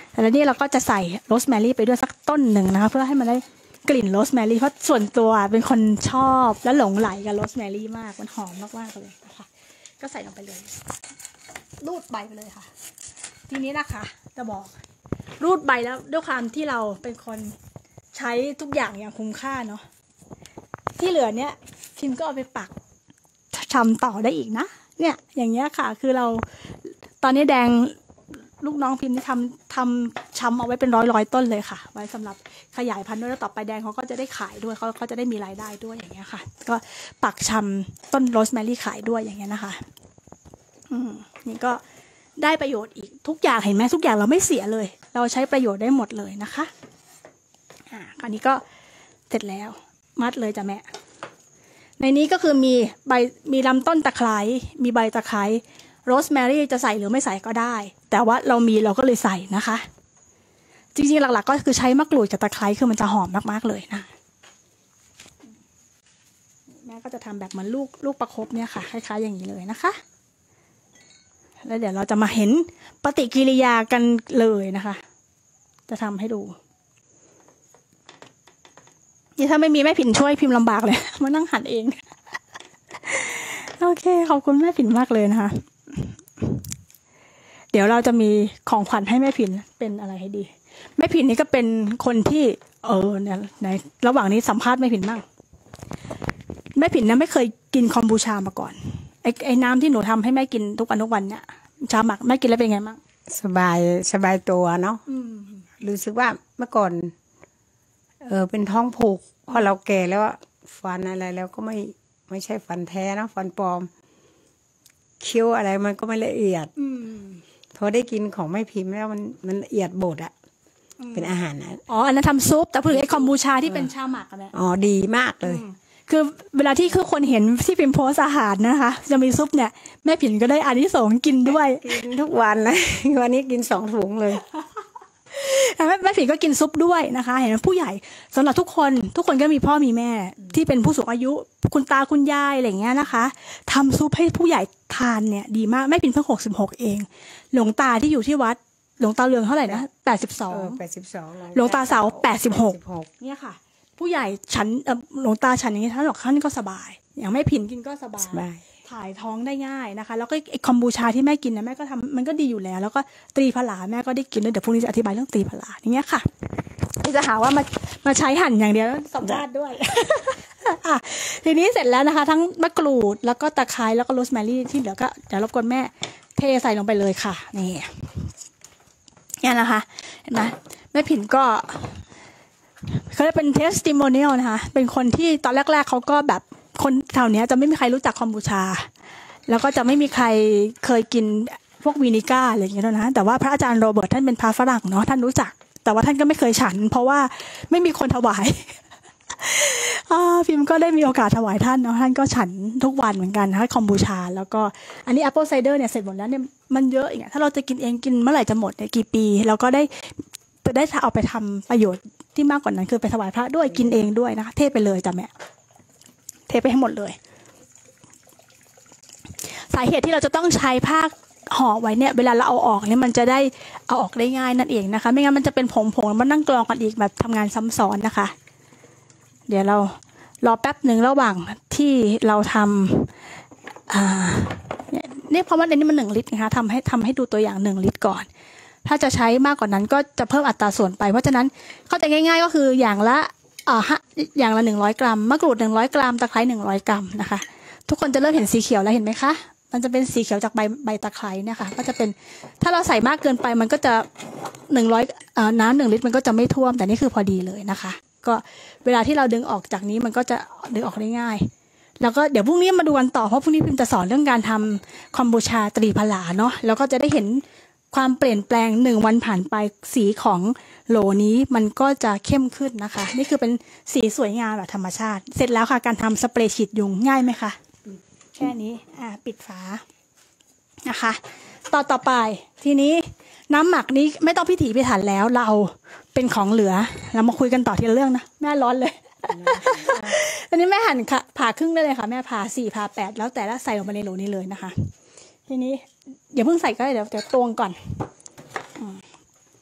แล้วนี่เราก็จะใส่โรสแมรี่ไปด้วยสักต้นหนึ่งนะคะเพื่อให้มันได้กลิ่นโรสแมรี่เพราะส่วนตัวเป็นคนชอบและหลงไหลกับโรสแมรี่มากมันหอมมากๆเลยนะคะก็ใส่ลงไปเลยรูดใบไปเลยค่ะทีนี้นะคะจะบอกรูดใบแล้วด้วยความที่เราเป็นคนใช้ทุกอย่างอย่างคุ้มค่าเนาะที่เหลือเนี้ยพิมก็เอาไปปักทำต่อได้อีกนะเนี่ยอย่างเงี้ยค่ะคือเราตอนนี้แดงลูกน้องพิมพ์ทำทำชำเอาไว้เป็นร้อยร้อยต้นเลยค่ะไว้สำหรับขยายพันธุ์ด้วยแล้วต่อไปแดงเขาก็จะได้ขายด้วยเขาเขาจะได้มีรายได้ด้วยอย่างเงี้ยค่ะก็ปักชำต้นโรสแมรี่ขายด้วยอย่างเงี้ยนะคะอืมนี่ก็ได้ประโยชน์อีกทุกอย่างเห็นไหมทุกอย่างเราไม่เสียเลยเราใช้ประโยชน์ได้หมดเลยนะคะอ่าอันนี้ก็เสร็จแล้วมัดเลยจ้ะแม่ในนี้ก็คือมีใบมีลำต้นตะไคร้มีใบตะไคร้โรสแมรี่จะใส่หรือไม่ใส่ก็ได้แต่ว่าเรามีเราก็เลยใส่นะคะจริงๆหลักๆก็คือใช้มะกรูดกับตะไคร้คือมันจะหอมมากๆเลยนะแม่ก็จะทำแบบเหมือนลูกลูกประคบเนี่ยค่ะคล้ายๆอย่างนี้เลยนะคะแล้วเดี๋ยวเราจะมาเห็นปฏิกิริยากันเลยนะคะจะทำให้ดูนี่ถ้าไม่มีแม่ผินช่วยพิมพ์ลำบากเลยมานั่งหั่นเองโอเคขอบคุณแม่ผินมากเลยนะคะเดี๋ยวเราจะมีของขวัญให้แม่ผินเป็นอะไรให้ดีแม่ผินนี่ก็เป็นคนที่เออเนี่ยในระหว่างนี้สัมภาษณ์แม่ผินบ้างแม่ผินนะไม่เคยกินคอมบูชามาก่อนไอ้ไอ้น้ำที่หนูทำให้แม่กินทุกวันทุกวันเนี่ยชาหมักแม่กินแล้วเป็นไงบ้างสบายสบายตัวเนาะรู้สึกว่าเมื่อก่อนเออเป็นท้องผูกพอเราแก่แล้วฟันอะไรแล้วก็ไม่ไม่ใช่ฟันแท้นะฟันปลอมเคี้ยวอะไรมันก็ไม่ละเอียดพอได้กินของไม่พิมพ์แล้วมันมันละเอียดบดอะเป็นอาหารนะอ๋ออันนั้นทำซุปแต่พูดถึงไอ้คอมบูชาที่เป็นชาหมักอะแม่อ๋อดีมากเลยคือเวลาที่คือคนเห็นที่พิมพ์โพสอาหารนะคะจะมีซุปเนี่ยแม่ผินก็ได้อานิสงส์กินด้วยกินทุกวันนะวันนี้กินสองถุงเลยแม่แม่ผินก็กินซุปด้วยนะคะเห็นไหมผู้ใหญ่สำหรับทุกคนทุกคนก็มีพ่อมีแม่ที่เป็นผู้สูงอายุคุณตาคุณยายอะไรอย่างเงี้ยนะคะทำซุปให้ผู้ใหญ่ทานเนี่ยดีมากแม่ผินเพิ่งหกสิบหกเองหลวงตาที่อยู่ที่วัดหลวงตาเรืองเท่าไหร่นะแปดสิบสองแปดสิบสองหลวงตาเสาแปดสิบหกเนี่ยค่ะผู้ใหญ่ฉันหลวงตาฉันอย่างนี้ท่านบอกท่านก็สบายอย่างแม่ผินกินก็สบายถ่ายท้องได้ง่ายนะคะแล้วก็ไอ้คอมบูชาที่แม่กินนะแม่ก็ทำมันก็ดีอยู่แล้วแล้วก็ตรีผลาแม่ก็ได้กินด้วยเดี๋ยวพรุ่งนี้จะอธิบายเรื่องตรีผลาอย่างเงี้ยค่ะที่จะหาว่ามามาใช้หั่นอย่างเดียวสัมภาษณ์ด้วยอ่ะทีนี้เสร็จแล้วนะคะทั้งมะกรูดแล้วก็ตะไคร้แล้วก็โรสแมรี่ที่เหลือก็เดี๋ยวรบกวนแม่เทใส่ลงไปเลยค่ะนี่เนี่ยนะคะเห็นไหมแม่ผินก็เขาเรียกเป็น testimonial นะคะเป็นคนที่ตอนแรกๆเขาก็แบบคนแถวนี้จะไม่มีใครรู้จักคอมบูชาแล้วก็จะไม่มีใครเคยกินพวกวีนิก้าอะไรอย่างเงี้ยนะแต่ว่าพระอาจารย์โรเบิร์ตท่านเป็นพระฝรั่งเนาะท่านรู้จักแต่ว่าท่านก็ไม่เคยฉันเพราะว่าไม่มีคนถวายพิมก็ได้มีโอกาสถวายท่านเนาะท่านก็ฉันทุกวันเหมือนกันให้คอมบูชาแล้วก็อันนี้แอปเปิลไซเดอร์เนี่ยเสร็จหมดแล้วเนี่ยมันเยอะอย่างเงี้ยถ้าเราจะกินเองกินเมื่อไหร่จะหมดเนี่ยกี่ปีเราก็ได้จะได้เอาไปทำประโยชน์ที่มากกว่านั้นคือไปถวายพระด้วยกินเองด้วยนะคะเทไปเลยจ้ะแม่เทไปให้หมดเลยสาเหตุที่เราจะต้องใช้ผ้าห่อไว้เนี่ยเวลาเราเอาออกเนี่ยมันจะได้เอาออกได้ง่ายนั่นเองนะคะไม่งั้นมันจะเป็นผงๆมันนั่งกรองกันอีกแบบทำงานซ้ำซ้อนนะคะเดี๋ยวเรารอแป๊บหนึ่งระหว่างที่เราทำอ่าเนี่ยเพราะว่าในนี้มันหนึ่งลิตรนะคะทำให้ทำให้ดูตัวอย่างหนึ่งลิตรก่อนถ้าจะใช้มากกว่านั้นก็จะเพิ่มอัตราส่วนไปเพราะฉะนั้นเข้าใจง่ายๆก็คืออย่างละอ่าอย่างละหนึ่งร้อยกรัมมะกรูดหนึ่งร้อยกรัมตะไคร้หนึ่งร้อยกรัมนะคะทุกคนจะเริ่มเห็นสีเขียวแล้วเห็นไหมคะมันจะเป็นสีเขียวจากใบใบตะไคร้เนี่ยค่ะก็จะเป็นถ้าเราใส่มากเกินไปมันก็จะหนึ่งร้อยอ่าน้ำหนึ่งลิตรมันก็จะไม่ท่วมแต่นี่คือพอดีเลยนะคะก็เวลาที่เราดึงออกจากนี้มันก็จะดึงออกได้ง่ายแล้วก็เดี๋ยวพรุ่งนี้มาดูกันต่อเพราะพรุ่งนี้พิมจะสอนเรื่องการทำคอมบูชาตรีผลาเนาะแล้วก็จะได้เห็นความเปลี่ยนแปลงหนึ่งวันผ่านไปสีของโหลนี้มันก็จะเข้มขึ้นนะคะนี่คือเป็นสีสวยงามแบบธรรมชาติเสร็จแล้วค่ะการทำสเปรย์ฉีดยุงง่ายไหมคะแค่นี้อ่าปิดฝานะคะต่อต่อไปทีนี้น้ำหมักนี้ไม่ต้องพิถีพิถันแล้วเราเป็นของเหลือเรามาคุยกันต่อทีละเรื่องนะแม่ร้อนเลยตอนนี้แม่หั่นค่ะผ่าครึ่งได้เลยค่ะแม่ผ่าสี่ผ่าแปดแล้วแต่ละใส่ลงไปในโหลนี้เลยนะคะทีนี้อย่าเพิ่งใส่ก็ได้เดี๋ยวเดี๋ยวตวงก่อน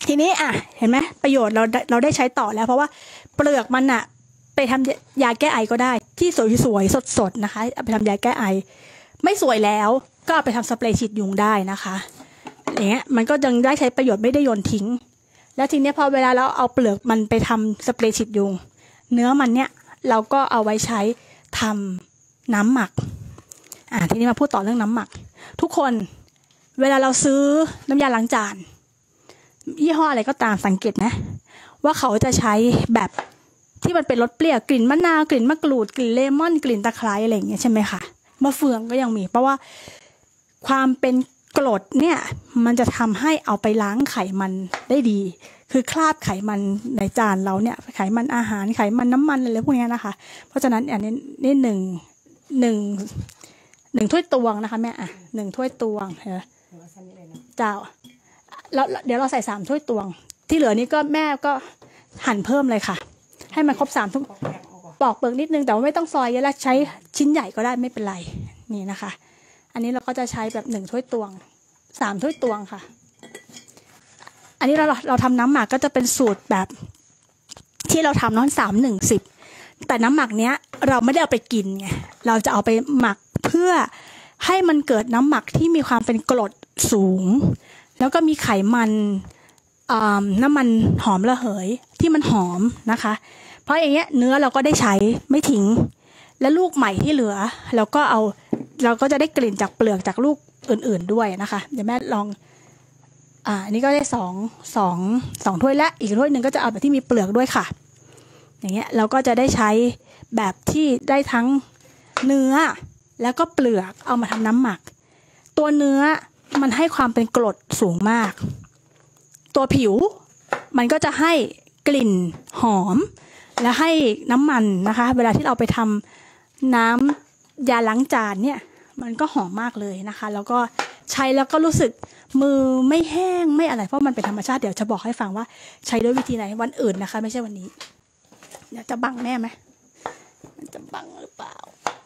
ทีนี้อ่ะเห็นไหมประโยชน์เราเราได้ใช้ต่อแล้วเพราะว่าเปลือกมันอะไปทำยาแก้ไอก็ได้ที่สวยๆสดๆนะคะเอาไปทำยาแก้ไอไม่สวยแล้วก็เอาไปทำสเปรย์ฉีดยุงได้นะคะอย่างเงี้ยมันก็ยังได้ใช้ประโยชน์ไม่ได้โยนทิ้งแล้วทีนี้พอเวลาเราเอาเปลือกมันไปทำสเปรย์ฉีดยุงเนื้อมันเนี้ยเราก็เอาไว้ใช้ทำน้ำหมักอ่าทีนี้มาพูดต่อเรื่องน้ำหมักทุกคนเวลาเราซื้อน้ำยาล้างจานยี่ห้ออะไรก็ตามสังเกตไหมว่าเขาจะใช้แบบที่มันเป็นรสเปรี้ยวกลิ่นมะนาวกลิ่นมะกรูดกลิ่นเลมอนกลิ่นตะไคร้อะไรอย่างเงี้ยใช่ไหมคะมะเฟืองก็ยังมีเพราะว่าความเป็นกรดเนี่ยมันจะทำให้เอาไปล้างไขมันได้ดีคือคราบไขมันในจานเราเนี่ยไขมันอาหารไขมันน้ำมันอะไรพวกนี้นะคะเพราะฉะนั้นอันนี้นี่หนึ่งหนึ่งหนึ่งถ้วยตวงนะคะแม่อ่ะหนึ่งถ้วยตวงเออเจ้าแล้วเดี๋ยวเราใส่สามถ้วยตวงที่เหลือนี้ก็แม่ก็หั่นเพิ่มเลยค่ะให้มันครบสามทุกปอกเปลือกนิดนึงแต่ว่าไม่ต้องซอยเยอะแล้วใช้ชิ้นใหญ่ก็ได้ไม่เป็นไรนี่นะคะอันนี้เราก็จะใช้แบบหนึ่งถ้วยตวงสามถ้วยตวงค่ะอันนี้เราเราทำน้ำหมักก็จะเป็นสูตรแบบที่เราทำน้อนสามหนึ่งสิบแต่น้ำหมักเนี้ยเราไม่ได้เอาไปกินไงเราจะเอาไปหมักเพื่อให้มันเกิดน้ำหมักที่มีความเป็นกรดสูงแล้วก็มีไขมันน้ำมันหอมระเหยที่มันหอมนะคะเพราะอย่างเงี้ยเนื้อเราก็ได้ใช้ไม่ทิ้งและลูกใหม่ที่เหลือเราก็เอาเราก็จะได้กลิ่นจากเปลือกจากลูกอื่นๆด้วยนะคะเดี๋ยวแม่ลองอ่าอันนี้ก็ได้สองสองสองถ้วยและอีกถ้วยหนึ่งก็จะเอาแบบที่มีเปลือกด้วยค่ะอย่างเงี้ยเราก็จะได้ใช้แบบที่ได้ทั้งเนื้อแล้วก็เปลือกเอามาทำน้ำหมักตัวเนื้อมันให้ความเป็นกรดสูงมากตัวผิวมันก็จะให้กลิ่นหอมและให้น้ำมันนะคะเวลาที่เราไปทำน้ำยาล้างจานเนี่ยมันก็หอมมากเลยนะคะแล้วก็ใช้แล้วก็รู้สึกมือไม่แห้งไม่อะไรเพราะมันเป็นธรรมชาติเดี๋ยวจะบอกให้ฟังว่าใช้ด้วยวิธีไหนวันอื่นนะคะไม่ใช่วันนี้เดี๋ยวจะบังแม่ไหมมันจะบังหรือเปล่า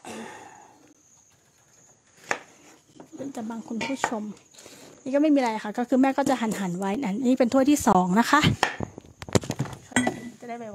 มันจะบังคุณผู้ชมนี่ก็ไม่มีอะไรค่ะก็คือแม่ก็จะหั่นหั่นไว้อันนี้เป็นถ้วยที่สองนะคะจะได้ไว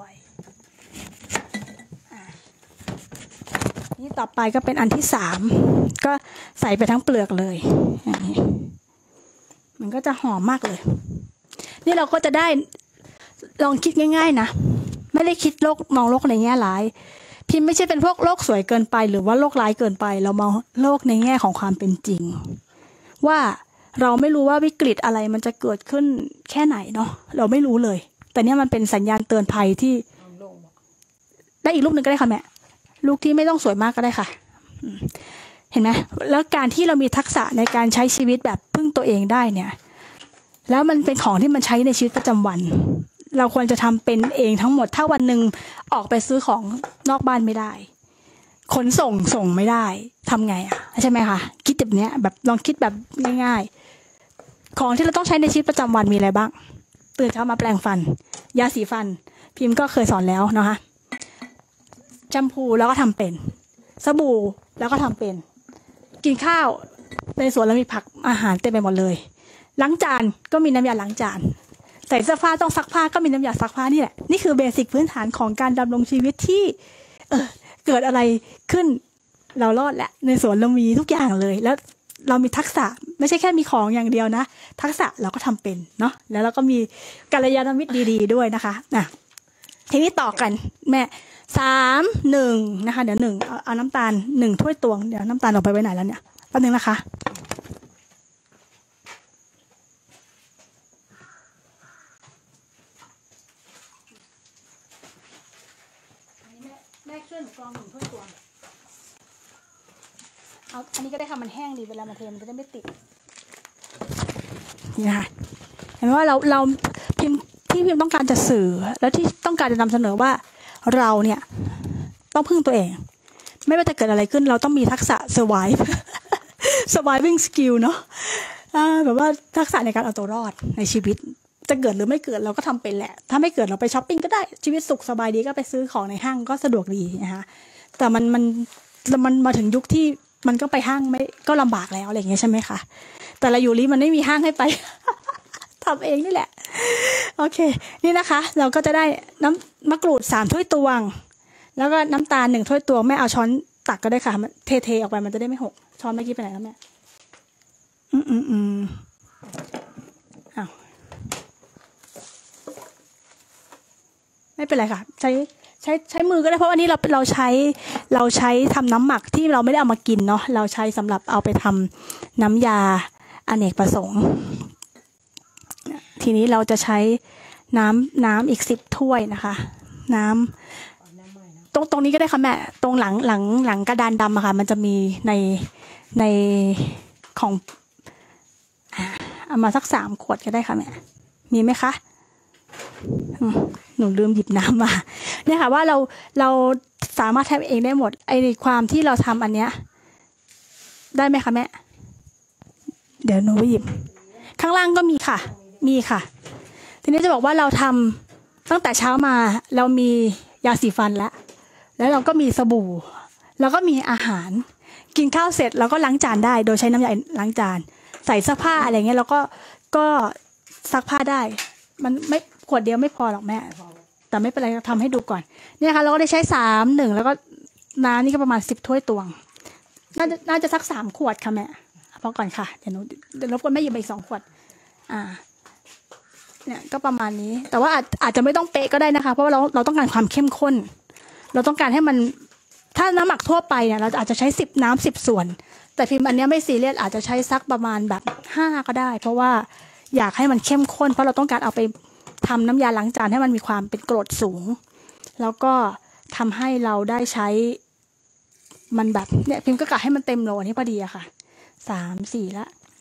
ๆนี่ต่อไปก็เป็นอันที่สามก็ใส่ไปทั้งเปลือกเลยอย่างนี้มันก็จะหอมมากเลยนี่เราก็จะได้ลองคิดง่ายๆนะไม่ได้คิดโลกมองโลกในแง่ร้ายพิมไม่ใช่เป็นพวกโลกสวยเกินไปหรือว่าโลกร้ายเกินไปเรามองโลกในแง่ของความเป็นจริงว่าเราไม่รู้ว่าวิกฤตอะไรมันจะเกิดขึ้นแค่ไหนเนาะเราไม่รู้เลยแต่เนี่ยมันเป็นสัญญาณเตือนภัยที่ได้อีกรูปหนึ่งก็ได้ค่ะแม่ลูกที่ไม่ต้องสวยมากก็ได้ค่ะเห็นไหมแล้วการที่เรามีทักษะในการใช้ชีวิตแบบพึ่งตัวเองได้เนี่ยแล้วมันเป็นของที่มันใช้ในชีวิตประจำวันเราควรจะทำเป็นเองทั้งหมดถ้าวันหนึ่งออกไปซื้อของนอกบ้านไม่ได้ขนส่งส่งไม่ได้ทำไงอ่ะใช่ไหมคะคิดแบบเนี้ยแบบลองคิดแบบง่ายๆของที่เราต้องใช้ในชีวิตประจำวันมีอะไรบ้างตื่นเช้ามาแปรงฟันยาสีฟันพิมพ์ก็เคยสอนแล้วนะคะแชมพูแล้วก็ทำเป็นสบู่แล้วก็ทำเป็นกินข้าวในสวนแล้วมีผักอาหารเต็มไปหมดเลยล้างจานก็มีน้ำยาล้างจานใส่เสื้อผ้าต้องซักผ้าก็มีน้ำยาซักผ้านี่แหละนี่คือเบสิกพื้นฐานของการดำรงชีวิตที่เออเกิดอะไรขึ้นเรารอดแหละในสวนเรามีทุกอย่างเลยแล้วเรามีทักษะไม่ใช่แค่มีของอย่างเดียวนะทักษะเราก็ทำเป็นเนาะแล้วเราก็มีกัลยาณมิตรดีๆด้วยนะคะนะทีนี้ต่อกันแม่สามหนึ่งนะคะเดี๋ยวหนึ่งเอาเอาน้ำตาลหนึ่งถ้วยตวงเดี๋ยวน้ำตาลออกไปไว้ไหนแล้วเนี่ยแป๊บนึงนะคะแม่ช่วยหนูกรองหนึ่งถ้วยตวงเอาอันนี้ก็ได้ค่ะมันแห้งดีเวลามาเทมันจะได้ไม่ติดนี่นะคะเห็นว่าเราเราพิมพ์ที่พิมพ์ต้องการจะสื่อแล้วที่ต้องการจะนำเสนอว่าเราเนี่ยต้องพึ่งตัวเองไม่ว่าจะเกิดอะไรขึ้นเราต้องมีทักษะ survive surviving skill เนาะแบบว่าทักษะในการเอาตัวรอดในชีวิตจะเกิดหรือไม่เกิดเราก็ทำเป็นแหละถ้าไม่เกิดเราไปช้อปปิ้งก็ได้ชีวิตสุขสบายดีก็ไปซื้อของในห้างก็สะดวกดีนะคะแต่มันมันมันมาถึงยุคที่มันก็ไปห้างไม่ก็ลำบากแล้วอะไรอย่างเงี้ยใช่ไหมคะแต่เราอยู่นี้มันไม่มีห้างให้ไป ทำเองนี่แหละโอเคนี่นะคะเราก็จะได้น้ำมะกรูดสามถ้วยตวงแล้วก็น้ำตาลหนึ่งถ้วยตวงแม่เอาช้อนตักก็ได้ค่ะเทเทออกไปมันจะได้ไม่หกช้อนเมื่อกี้ไปไหนแล้วแม่อืมอืมอืมอ้าวไม่เป็นไรค่ะใช้ใช้ใช้มือก็ได้เพราะอันนี้เราเราใช้เราใช้ทำน้ำหมักที่เราไม่ได้เอามากินเนาะเราใช้สำหรับเอาไปทำน้ำยาอเนกประสงค์ทีนี้เราจะใช้น้ำน้ำอีกสิบถ้วยนะคะน้ำตรงตรงนี้ก็ได้ค่ะแม่ตรงหลังหลังหลังกระดานดำอะค่ะมันจะมีในในของเอามาสักสามขวดก็ได้ค่ะแม่มีไหมคะหนูลืมหยิบน้ำมาเนี่ยค่ะว่าเราเราสามารถทำเองได้หมดไอ้ความที่เราทำอันเนี้ยได้ไหมคะแม่เดี๋ยวหนูไปหยิบข้างล่างก็มีค่ะมีค่ะทีนี้จะบอกว่าเราทำตั้งแต่เช้ามาเรามียาสีฟันแล้วแล้วเราก็มีสบู่แล้วก็มีอาหารกินข้าวเสร็จเราก็ล้างจานได้โดยใช้น้ำยาล้างจานใส่เสื้อผ้าอะไรเงี้ยเราก็ก็ซักผ้าได้มันไม่ขวดเดียวไม่พอหรอกแม่แต่ไม่เป็นไรทำให้ดูก่อนเนี่ยค่ะเราก็ได้ใช้สามหนึ่งแล้วก็น้ำนี่ก็ประมาณสิบถ้วยตวงน่าจะน่าจะสักสามขวดค่ะแม่พอก่อนค่ะเดี๋ยวหนูเดี๋ยวรบกวนแม่หยิบไปอีกสองขวดอ่าเนี่ยก็ประมาณนี้แต่ว่าอาจอาจจะไม่ต้องเป๊ะก็ได้นะคะเพราะว่าเราเราต้องการความเข้มข้นเราต้องการให้มันถ้าน้ำหมักทั่วไปเนี่ยเราอาจจะใช้สิบน้ำสิบส่วนแต่พิมพ์อันนี้ไม่ซีเรียสอาจจะใช้สักประมาณแบบห้าก็ได้เพราะว่าอยากให้มันเข้มข้นเพราะเราต้องการเอาไปทำน้ำยาล้างจานให้มันมีความเป็นกรดสูงแล้วก็ทำให้เราได้ใช้มันแบบเนี่ยพิมพ์ก็กะให้มันเต็มโหลนี้พอดีอะค่ะสามสี่ละ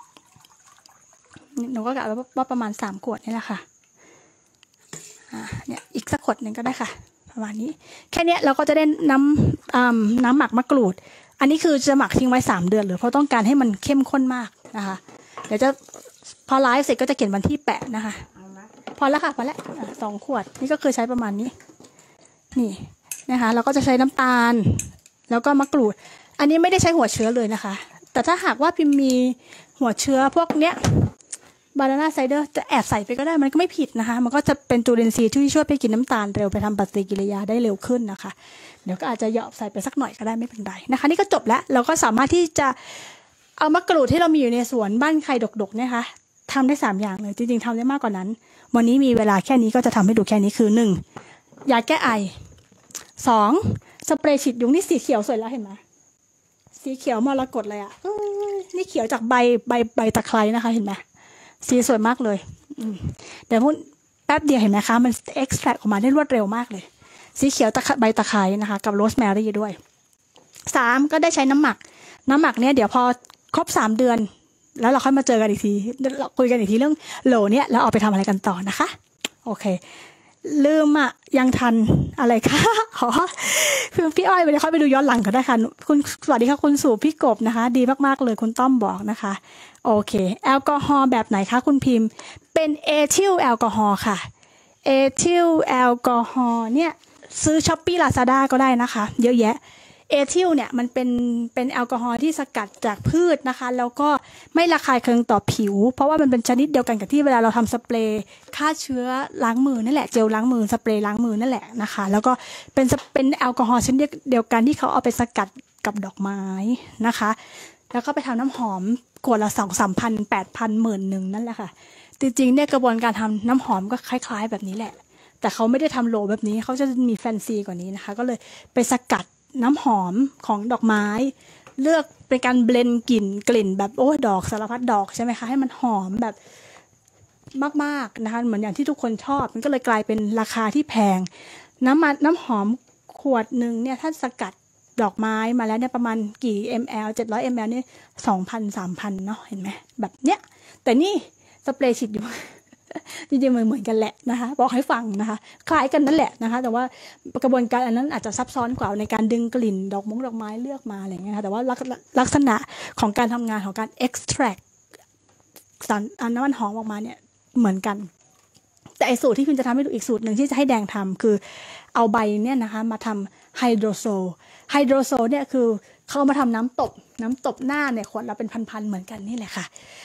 หนูก็กะว่าประมาณสามขวดนี่แหละค่ะอ่าเนี่ยอีกสักขวดหนึ่งก็ได้ค่ะประมาณนี้แค่นี้เราก็จะได้น้ำอ่าน้ำหมักมะกรูดอันนี้คือจะหมักทิ้งไว้สามเดือนหรือเพราะต้องการให้มันเข้มข้นมากนะคะเดี๋ยวจะพอไลฟ์เสร็จก็จะเขียนวันที่แปะนะคะพอแล้วค่ะพอแล้วสองขวดนี่ก็คือใช้ประมาณนี้นี่นะคะเราก็จะใช้น้ำตาลแล้วก็มะกรูดอันนี้ไม่ได้ใช้หัวเชื้อเลยนะคะแต่ถ้าหากว่าพิมมีหัวเชื้อพวกเนี้ยบานาน่าไซเดอร์จะแอบใส่ไปก็ได้มันก็ไม่ผิดนะคะมันก็จะเป็นจุลินทรีย์ที่ช่วยไปกินน้ำตาลเร็วไปทำปฏิกิริยาได้เร็วขึ้นนะคะเดี๋ยวก็อาจจะเหยาะใส่ไปสักหน่อยก็ได้ไม่เป็นไรนะคะนี่ก็จบแล้วเราก็สามารถที่จะเอามะกรูดที่เรามีอยู่ในสวนบ้านใครดกๆนะคะทำได้สามอย่างเลยจริงๆทำได้มากกว่านั้นวันนี้มีเวลาแค่นี้ก็จะทำให้ดูแค่นี้คือหนึ่งยาแก้ไอสองสเปรย์ฉีดยุงนี่สีเขียวสวยแล้วเห็นไหมสีเขียวมรกตเลยอ่ะนี่เขียวจากใบใบใบตะไคร้นะคะเห็นไหมสีสวยมากเลยเดี๋ยวพูดแป๊บเดียวเห็นไหมคะมันเอ็กซ์แทรคออกมาได้รวดเร็วมากเลยสีเขียวตะใบตะไคร้นะคะกับโรสแมรี่ด้วยสามก็ได้ใช้น้ำหมักน้ำหมักเนี้ยเดี๋ยวพอครบสามเดือนแล้วเราค่อยมาเจอกันอีกทีเราคุยกันอีกทีเรื่องโหลเนี้ยแล้วเอาไปทำอะไรกันต่อนะคะโอเคลืมอ่ะยังทันอะไรคะอ๋อพี่อ้อยไปเลยค่อยไปดูย้อนหลังก็ได้ค่ะคุณสวัสดีค่ะคุณสู่พี่กบนะคะดีมากๆเลยคุณต้อมบอกนะคะโอเคแอลกอฮอล์แบบไหนคะคุณพิมพ์เป็นเอทิลแอลกอฮอล์ค่ะเอทิลแอลกอฮอล์เนี่ยซื้อช้อปปี้ลาซาด้าก็ได้นะคะเยอะแยะเอทิลเนี่ยมันเป็นเป็นแอลกอฮอล์ที่สกัดจากพืชนะคะแล้วก็ไม่ระคายเคืองต่อผิวเพราะว่ามันเป็นชนิดเดียวกันกับที่เวลาเราทำสเปรย์ฆ่าเชื้อล้างมือนั่นแหละเจลล้างมือสเปรย์ล้างมือนั่นแหละนะคะแล้วก็เป็นเป็นแอลกอฮอล์ชนิดเดียวกันที่เขาเอาไปสกัดกับดอกไม้นะคะแล้วก็ไปทำน้ำหอมขวดละสองสามพันแปดพันหมื่นหนึ่งนั่นแหละค่ะจริงๆเนี่ยกระบวนการทำน้ำหอมก็คล้ายๆแบบนี้แหละแต่เขาไม่ได้ทำโหลแบบนี้เขาจะมีแฟนซีกว่านี้นะคะก็เลยไปสกัดน้ำหอมของดอกไม้เลือกเป็นการเบลนด์กลิ่นกลิ่นแบบโอ้ดอกสารพัดดอกใช่ไหมคะให้มันหอมแบบมากๆนะคะเหมือนอย่างที่ทุกคนชอบมันก็เลยกลายเป็นราคาที่แพงน้ำมันน้ำหอมขวดหนึ่งเนี่ยถ้าสกัดดอกไม้มาแล้วเนี่ยประมาณกี่ มล เจ็ดร้อย มล นี่ สองพัน สามพัน เนาะเห็นไหมแบบเนี้ยแต่นี่สเปรย์ฉีดอยู่ จริงๆเหมือนเหมือนกันแหละนะคะบอกให้ฟังนะคะคล้ายกันนั่นแหละนะคะแต่ว่ากระบวนการอันนั้นอาจจะซับซ้อนกว่าในการดึงกลิ่นดอกมงดอกไม้เลือกมาอะไรอย่างเงี้ยค่ะแต่ว่าลักษณะของการทำงานของการ extract สารน้ำมันหอมออกมาเนี่ยเหมือนกันแต่ไอสูตรที่คุณจะทำให้ดูอีกสูตรหนึ่งที่จะให้แดงทำคือเอาใบเนี่ยนะคะมาทำไฮโดรโซลไฮโดรโซลเนี่ยคือเขามาทำน้ำตบน้ำตบหน้าเนี่ยขวดเราเป็นพันๆเหมือนกันนี่แหละค่ะ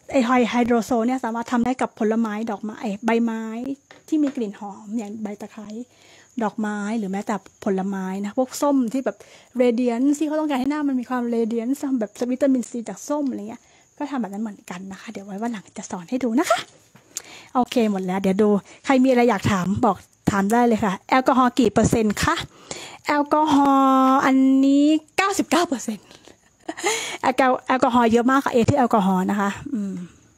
ไอไฮไฮโดรโซเนี่ยสามารถทำได้กับผลไม้ดอกไม้ใบไม้ที่มีกลิ่นหอมอย่างใบตะไคร้ดอกไม้หรือแม้แต่ผลไม้นะพวกส้มที่แบบเรเดียนที่เขาต้องการให้หน้ามันมีความเรเดียนแบบวิตามินซีจากส้มอะไรเงี้ยก็ทำแบบนั้นเหมือนกันนะคะเดี๋ยวไว้วันหลังจะสอนให้ดูนะคะโอเคหมดแล้วเดี๋ยวดูใครมีอะไรอยากถามบอกถามได้เลยค่ะแอลกอฮอล์กี่เปอร์เซ็นต์คะแอลกอฮอล์อันนี้เก้าสิบเก้าเปอร์เซ็นต์แอลกอแอลกอฮอล์เยอะมากค่ะเอที่แอลกอฮอล์นะคะอืม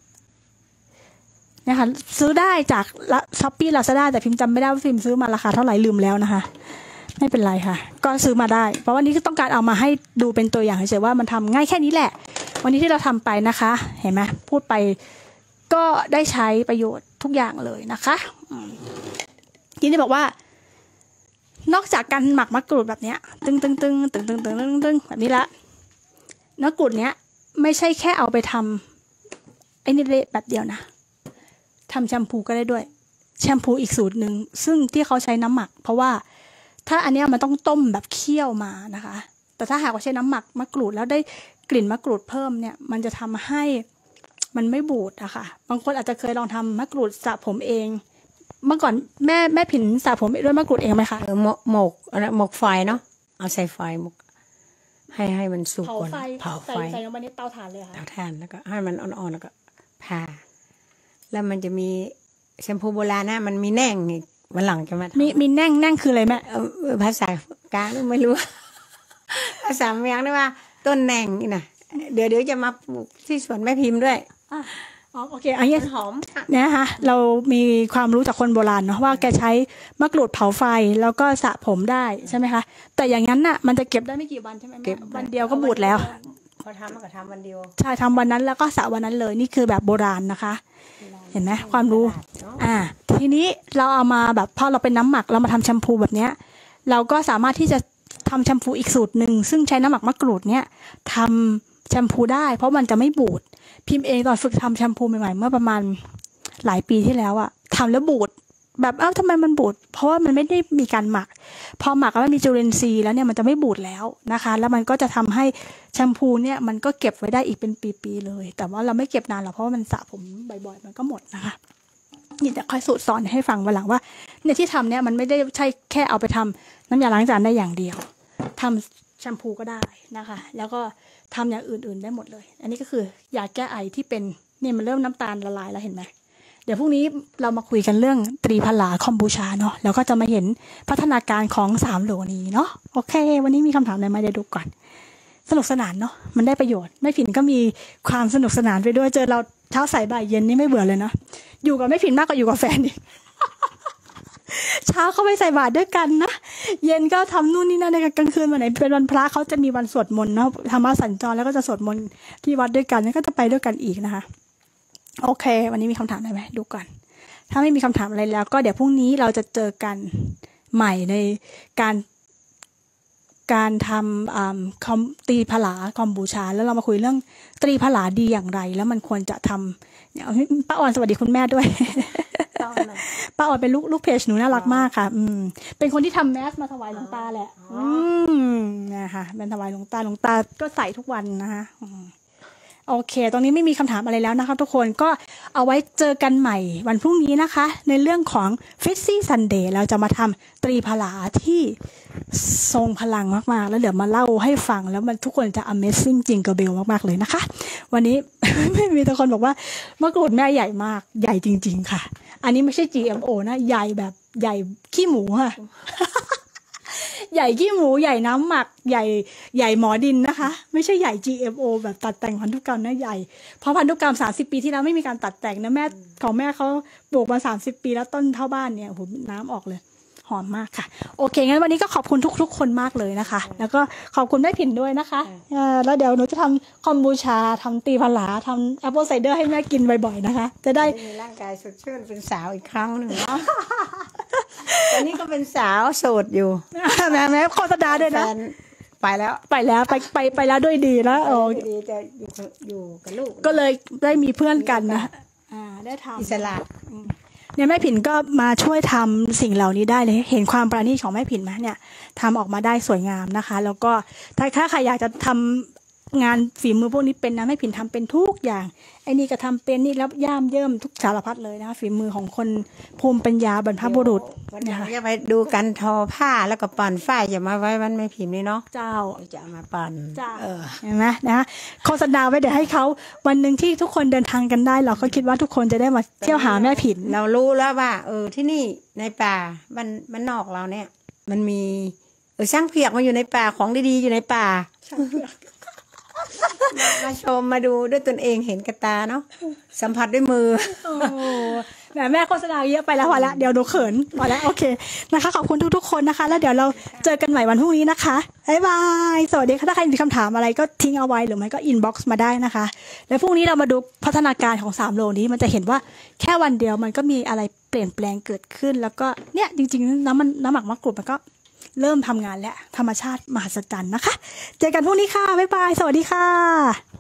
นะคะซื้อได้จากช้อปปี้ลาซาด้าแต่พิมพ์จำไม่ได้ว่าพิมพ์ซื้อมาราคาเท่าไหร่ลืมแล้วนะคะไม่เป็นไรค่ะก็ซื้อมาได้เพราะวันนี้ก็ต้องการเอามาให้ดูเป็นตัวอย่างเฉยๆว่ามันทำง่ายแค่นี้แหละวันนี้ที่เราทำไปนะคะเห็นไหมพูดไปก็ได้ใช้ประโยชน์ทุกอย่างเลยนะคะทีนี้บอกว่านอกจากการหมักมะกรูดแบบเนี้ยตึงตึงตึงตึงตึงตึงตึงตึงแบบนี้ละมะกรูดเนี้ยไม่ใช่แค่เอาไปทำไอ้นี่แบบเดียวนะทำแชมพูก็ได้ด้วยแชมพูอีกสูตรหนึ่งซึ่งที่เขาใช้น้ำหมักเพราะว่าถ้าอันนี้มันต้องต้มแบบเคี่ยวมานะคะแต่ถ้าหากว่าใช้น้ำหมักมะกรูดแล้วได้กลิ่นมะกรูดเพิ่มเนี่ยมันจะทำให้มันไม่บูดอะค่ะบางคนอาจจะเคยลองทำมะกรูดสระผมเองเมื่อก่อนแม่แม่ผินสระผมด้วยมะกรูดเองไหมคะเออหมกหมกอะไรหมกไฟเนาะเอาใส่ไฟหมกให้ให้มันสุกก่อนเผาไฟใส่ลงไปในเตาถ่านเลยค่ะเตาถ่านแล้วก็ให้มันอ่อนๆแล้วก็ผ่าแล้วมันจะมีแชมพูโบราณนะมันมีแหน่งอีกวันหลังจะมามีมีแหน่งแหน่งคืออะไรแม่ภาษากลางไม่รู้ภาษาเมียงนี่ว่าต้นแหน่งนี่นะเดี๋ยวเดี๋ยวจะมาปลูกที่สวนแม่พิมพ์ด้วยอ๋อโอเคอันนี้หอมเนี่ยค่ะเรามีความรู้จากคนโบราณเนาะว่าแกใช้มะกรูดเผาไฟแล้วก็สระผมได้ใช่ไหมคะแต่อย่างนั้นน่ะมันจะเก็บได้ไม่กี่วันใช่ไหมเก็บวันเดียวก็บูดแล้วพอทำมันก็ทำวันเดียวใช่ทำวันนั้นแล้วก็สระวันนั้นเลยนี่คือแบบโบราณนะคะเห็นไหมความรู้อ่าทีนี้เราเอามาแบบพอเราเป็นน้ำหมักเรามาทำแชมพูแบบเนี้ยเราก็สามารถที่จะทำแชมพูอีกสูตรหนึ่งซึ่งใช้น้ำหมักมะกรูดเนี้ยทำแชมพูได้เพราะมันจะไม่บูดพิมพ์เองตอนฝึกทำแชมพูใหม่ๆเมื่อประมาณหลายปีที่แล้วอะทำแล้วบูดแบบเอ้าทำไมมันบูดเพราะว่ามันไม่ได้มีการหมักพอหมักแล้วมันมีจุลินทรีย์แล้วเนี่ยมันจะไม่บูดแล้วนะคะแล้วมันก็จะทำให้แชมพูเนี่ยมันก็เก็บไว้ได้อีกเป็นปีๆเลยแต่ว่าเราไม่เก็บนานหรอกเพราะว่ามันสระผมบ่อยๆมันก็หมดนะคะนี่จะค่อยสูตรสอนให้ฟังวันหลังว่าเนี่ยที่ทำเนี่ยมันไม่ได้ใช่แค่เอาไปทำน้ำยาล้างจานได้อย่างเดียวทำแชมพูก็ได้นะคะแล้วก็ทำอย่างอื่นๆได้หมดเลยอันนี้ก็คือยาแก้ไอที่เป็นเนี่ยมันเริ่มน้ำตาลละลายแล้วเห็นไหมเดี๋ยวพรุ่งนี้เรามาคุยกันเรื่องตรีพลาคอมบูชาเนาะแล้วก็จะมาเห็นพัฒนาการของสามโหลนี้เนาะโอเควันนี้มีคำถามอะไรมาเดี๋ยวดูก่อนสนุกสนานเนาะมันได้ประโยชน์ไม่ผินก็มีความสนุกสนานไปด้วยเจอเราเช้าสายบ่ายเย็นนี่ไม่เบื่อเลยเนาะอยู่กับไม่ผินมากกว่าอยู่กับแฟนอีก เช้าเขาไปใส่บาตรด้วยกันนะเย็นก็ทำนู่นนี่นั่นในกลางคืนวันไหนเป็นวันพระเขาจะมีวันสวดมนต์เนาะธรรมะสัญจรแล้วก็จะสวดมนต์ที่วัดด้วยกันแล้วก็จะไปด้วยกันอีกนะคะโอเควันนี้มีคำถามอะไรไหมดูก่อนถ้าไม่มีคำถามอะไรแล้วก็เดี๋ยวพรุ่งนี้เราจะเจอกันใหม่ในการการทำคอมตรีผลาคอมบูชาแล้วเรามาคุยเรื่องตรีผลาดีอย่างไรแล้วมันควรจะทำเนี่ยป้าอ่อนสวัสดีคุณแม่ด้วยป้าอ่อนเป็นลูกลูกเพจหนูน่ารักมากค่ะอืมเป็นคนที่ทำแมสมาถวายหลวงตาแหละอืมนะคะเป็นถวายหลวงตาหลวงตาก็ใส่ทุกวันนะคะโอเคตรงนี้ไม่มีคำถามอะไรแล้วนะคะทุกคนก็เอาไว้เจอกันใหม่วันพรุ่งนี้นะคะในเรื่องของ Fizzy Sunday เราจะมาทำตรีผลาที่ทรงพลังมากๆแล้วเดี๋ยวมาเล่าให้ฟังแล้วมันทุกคนจะ Amazing จริงกับเบลมากๆเลยนะคะวันนี้ ไม่มีแต่คนบอกว่ามะกรูดแม่ใหญ่มากใหญ่จริงๆค่ะอันนี้ไม่ใช่ จี เอ็ม โอ นะใหญ่แบบใหญ่ขี้หมูค่ะ ใหญ่ขี้หมูใหญ่น้ำหมักใหญ่ใหญ่หมอดินนะคะไม่ใช่ใหญ่ จี เอ็ม โอ แบบตัดแต่งพันธุกรรมนะใหญ่เพราะพันธุกรรมสามสิบปีที่แล้วไม่มีการตัดแต่งนะแม่ของแม่เขาปลูกมาสามสิบปีแล้วต้นเท่าบ้านเนี่ยโอ้โหน้ำออกเลยหอมมากค่ะโอเคงั้นวันนี้ก็ขอบคุณทุกๆคนมากเลยนะคะแล้วก็ขอบคุณแม่ผินด้วยนะคะแล้วเดี๋ยวหนูจะทำคอมบูชาทำตีผลาทำแอปเปิลไซเดอร์ให้แม่กินบ่อยๆนะคะจะได้มีร่างกายสดชื่นเป็นสาวอีกครั้งหนึ่งตอนนี้ก็เป็นสาวโสดอยู่แม่แม่โฆษณาด้วยนะไปแล้วไปแล้วไปไปไปแล้วด้วยดีแล้วโอ้ดีจะอยู่กับลูกก็เลยได้มีเพื่อนกันนะอ่าได้ทำอิสระเนี่ยแม่ผินก็มาช่วยทำสิ่งเหล่านี้ได้เลยเห็นความประณีตของแม่ผินไหมเนี่ยทำออกมาได้สวยงามนะคะแล้วก็ถ้าถ้าใครอยากจะทงานฝีมือพวกนี้เป็นนะแม่ผินทำเป็นทุกอย่างไอ้นี่ก็ทำเป็นนี่แล้วย่ามเยิ่มทุกสารพัดเลยนะคะฝีมือของคนภูมิปัญญาบรรพบุรุษวันหลันะงคะจะไปดูกันทอผ้าแล้วก็ปั่นฝ้ายจะมาไว้วันไม่พิมพ์นี่เนาะเจ้าจะเอามาปั่นจ้าเออเห็นไหมนะโฆษณาไว้เดี๋ยวให้เขาวันหนึ่งที่ทุกคนเดินทางกันได้ เราก็คิดว่าทุกคนจะได้มาเที่ยวหาแม่ผินเรารู้แล้วว่า เออที่นี่ในป่ามันมันนอกเราเนี่ย มันมีเออช่างเผือกมาอยู่ในป่าของดีๆอยู่ในป่ามาชมมาดูด้วยตนเองเห็นกระตาเนาะสัมผัสด้วยมือโอ้แหมแม่โฆษณาเยอะไปแล้วพอละเดี๋ยวหนูเขินพอแล้วโอเคนะคะขอบคุณทุกๆคนนะคะ แล้วเดี๋ยวเราเจอกันใหม่วันพรุ่งนี้นะคะบ๊ายบายสวัสดีค่ะถ้าใครมีคำถามอะไรก็ทิ้งเอาไว้หรือไม่ก็อินบ็อกซ์มาได้นะคะ แล้วพรุ่งนี้เรามาดูพัฒนาการของสามโลนี้มันจะเห็นว่าแค่วันเดียวมันก็มีอะไรเปลี่ยนแปลงเกิดขึ้น แล้วก็เนี่ยจริงๆน้ำมันน้ำหมักมะกรูดมันก็เริ่มทำงานแล้วธรรมชาติมหัศจรรย์นะคะ เจอกันพรุ่งนี้ค่ะบ๊ายบายสวัสดีค่ะ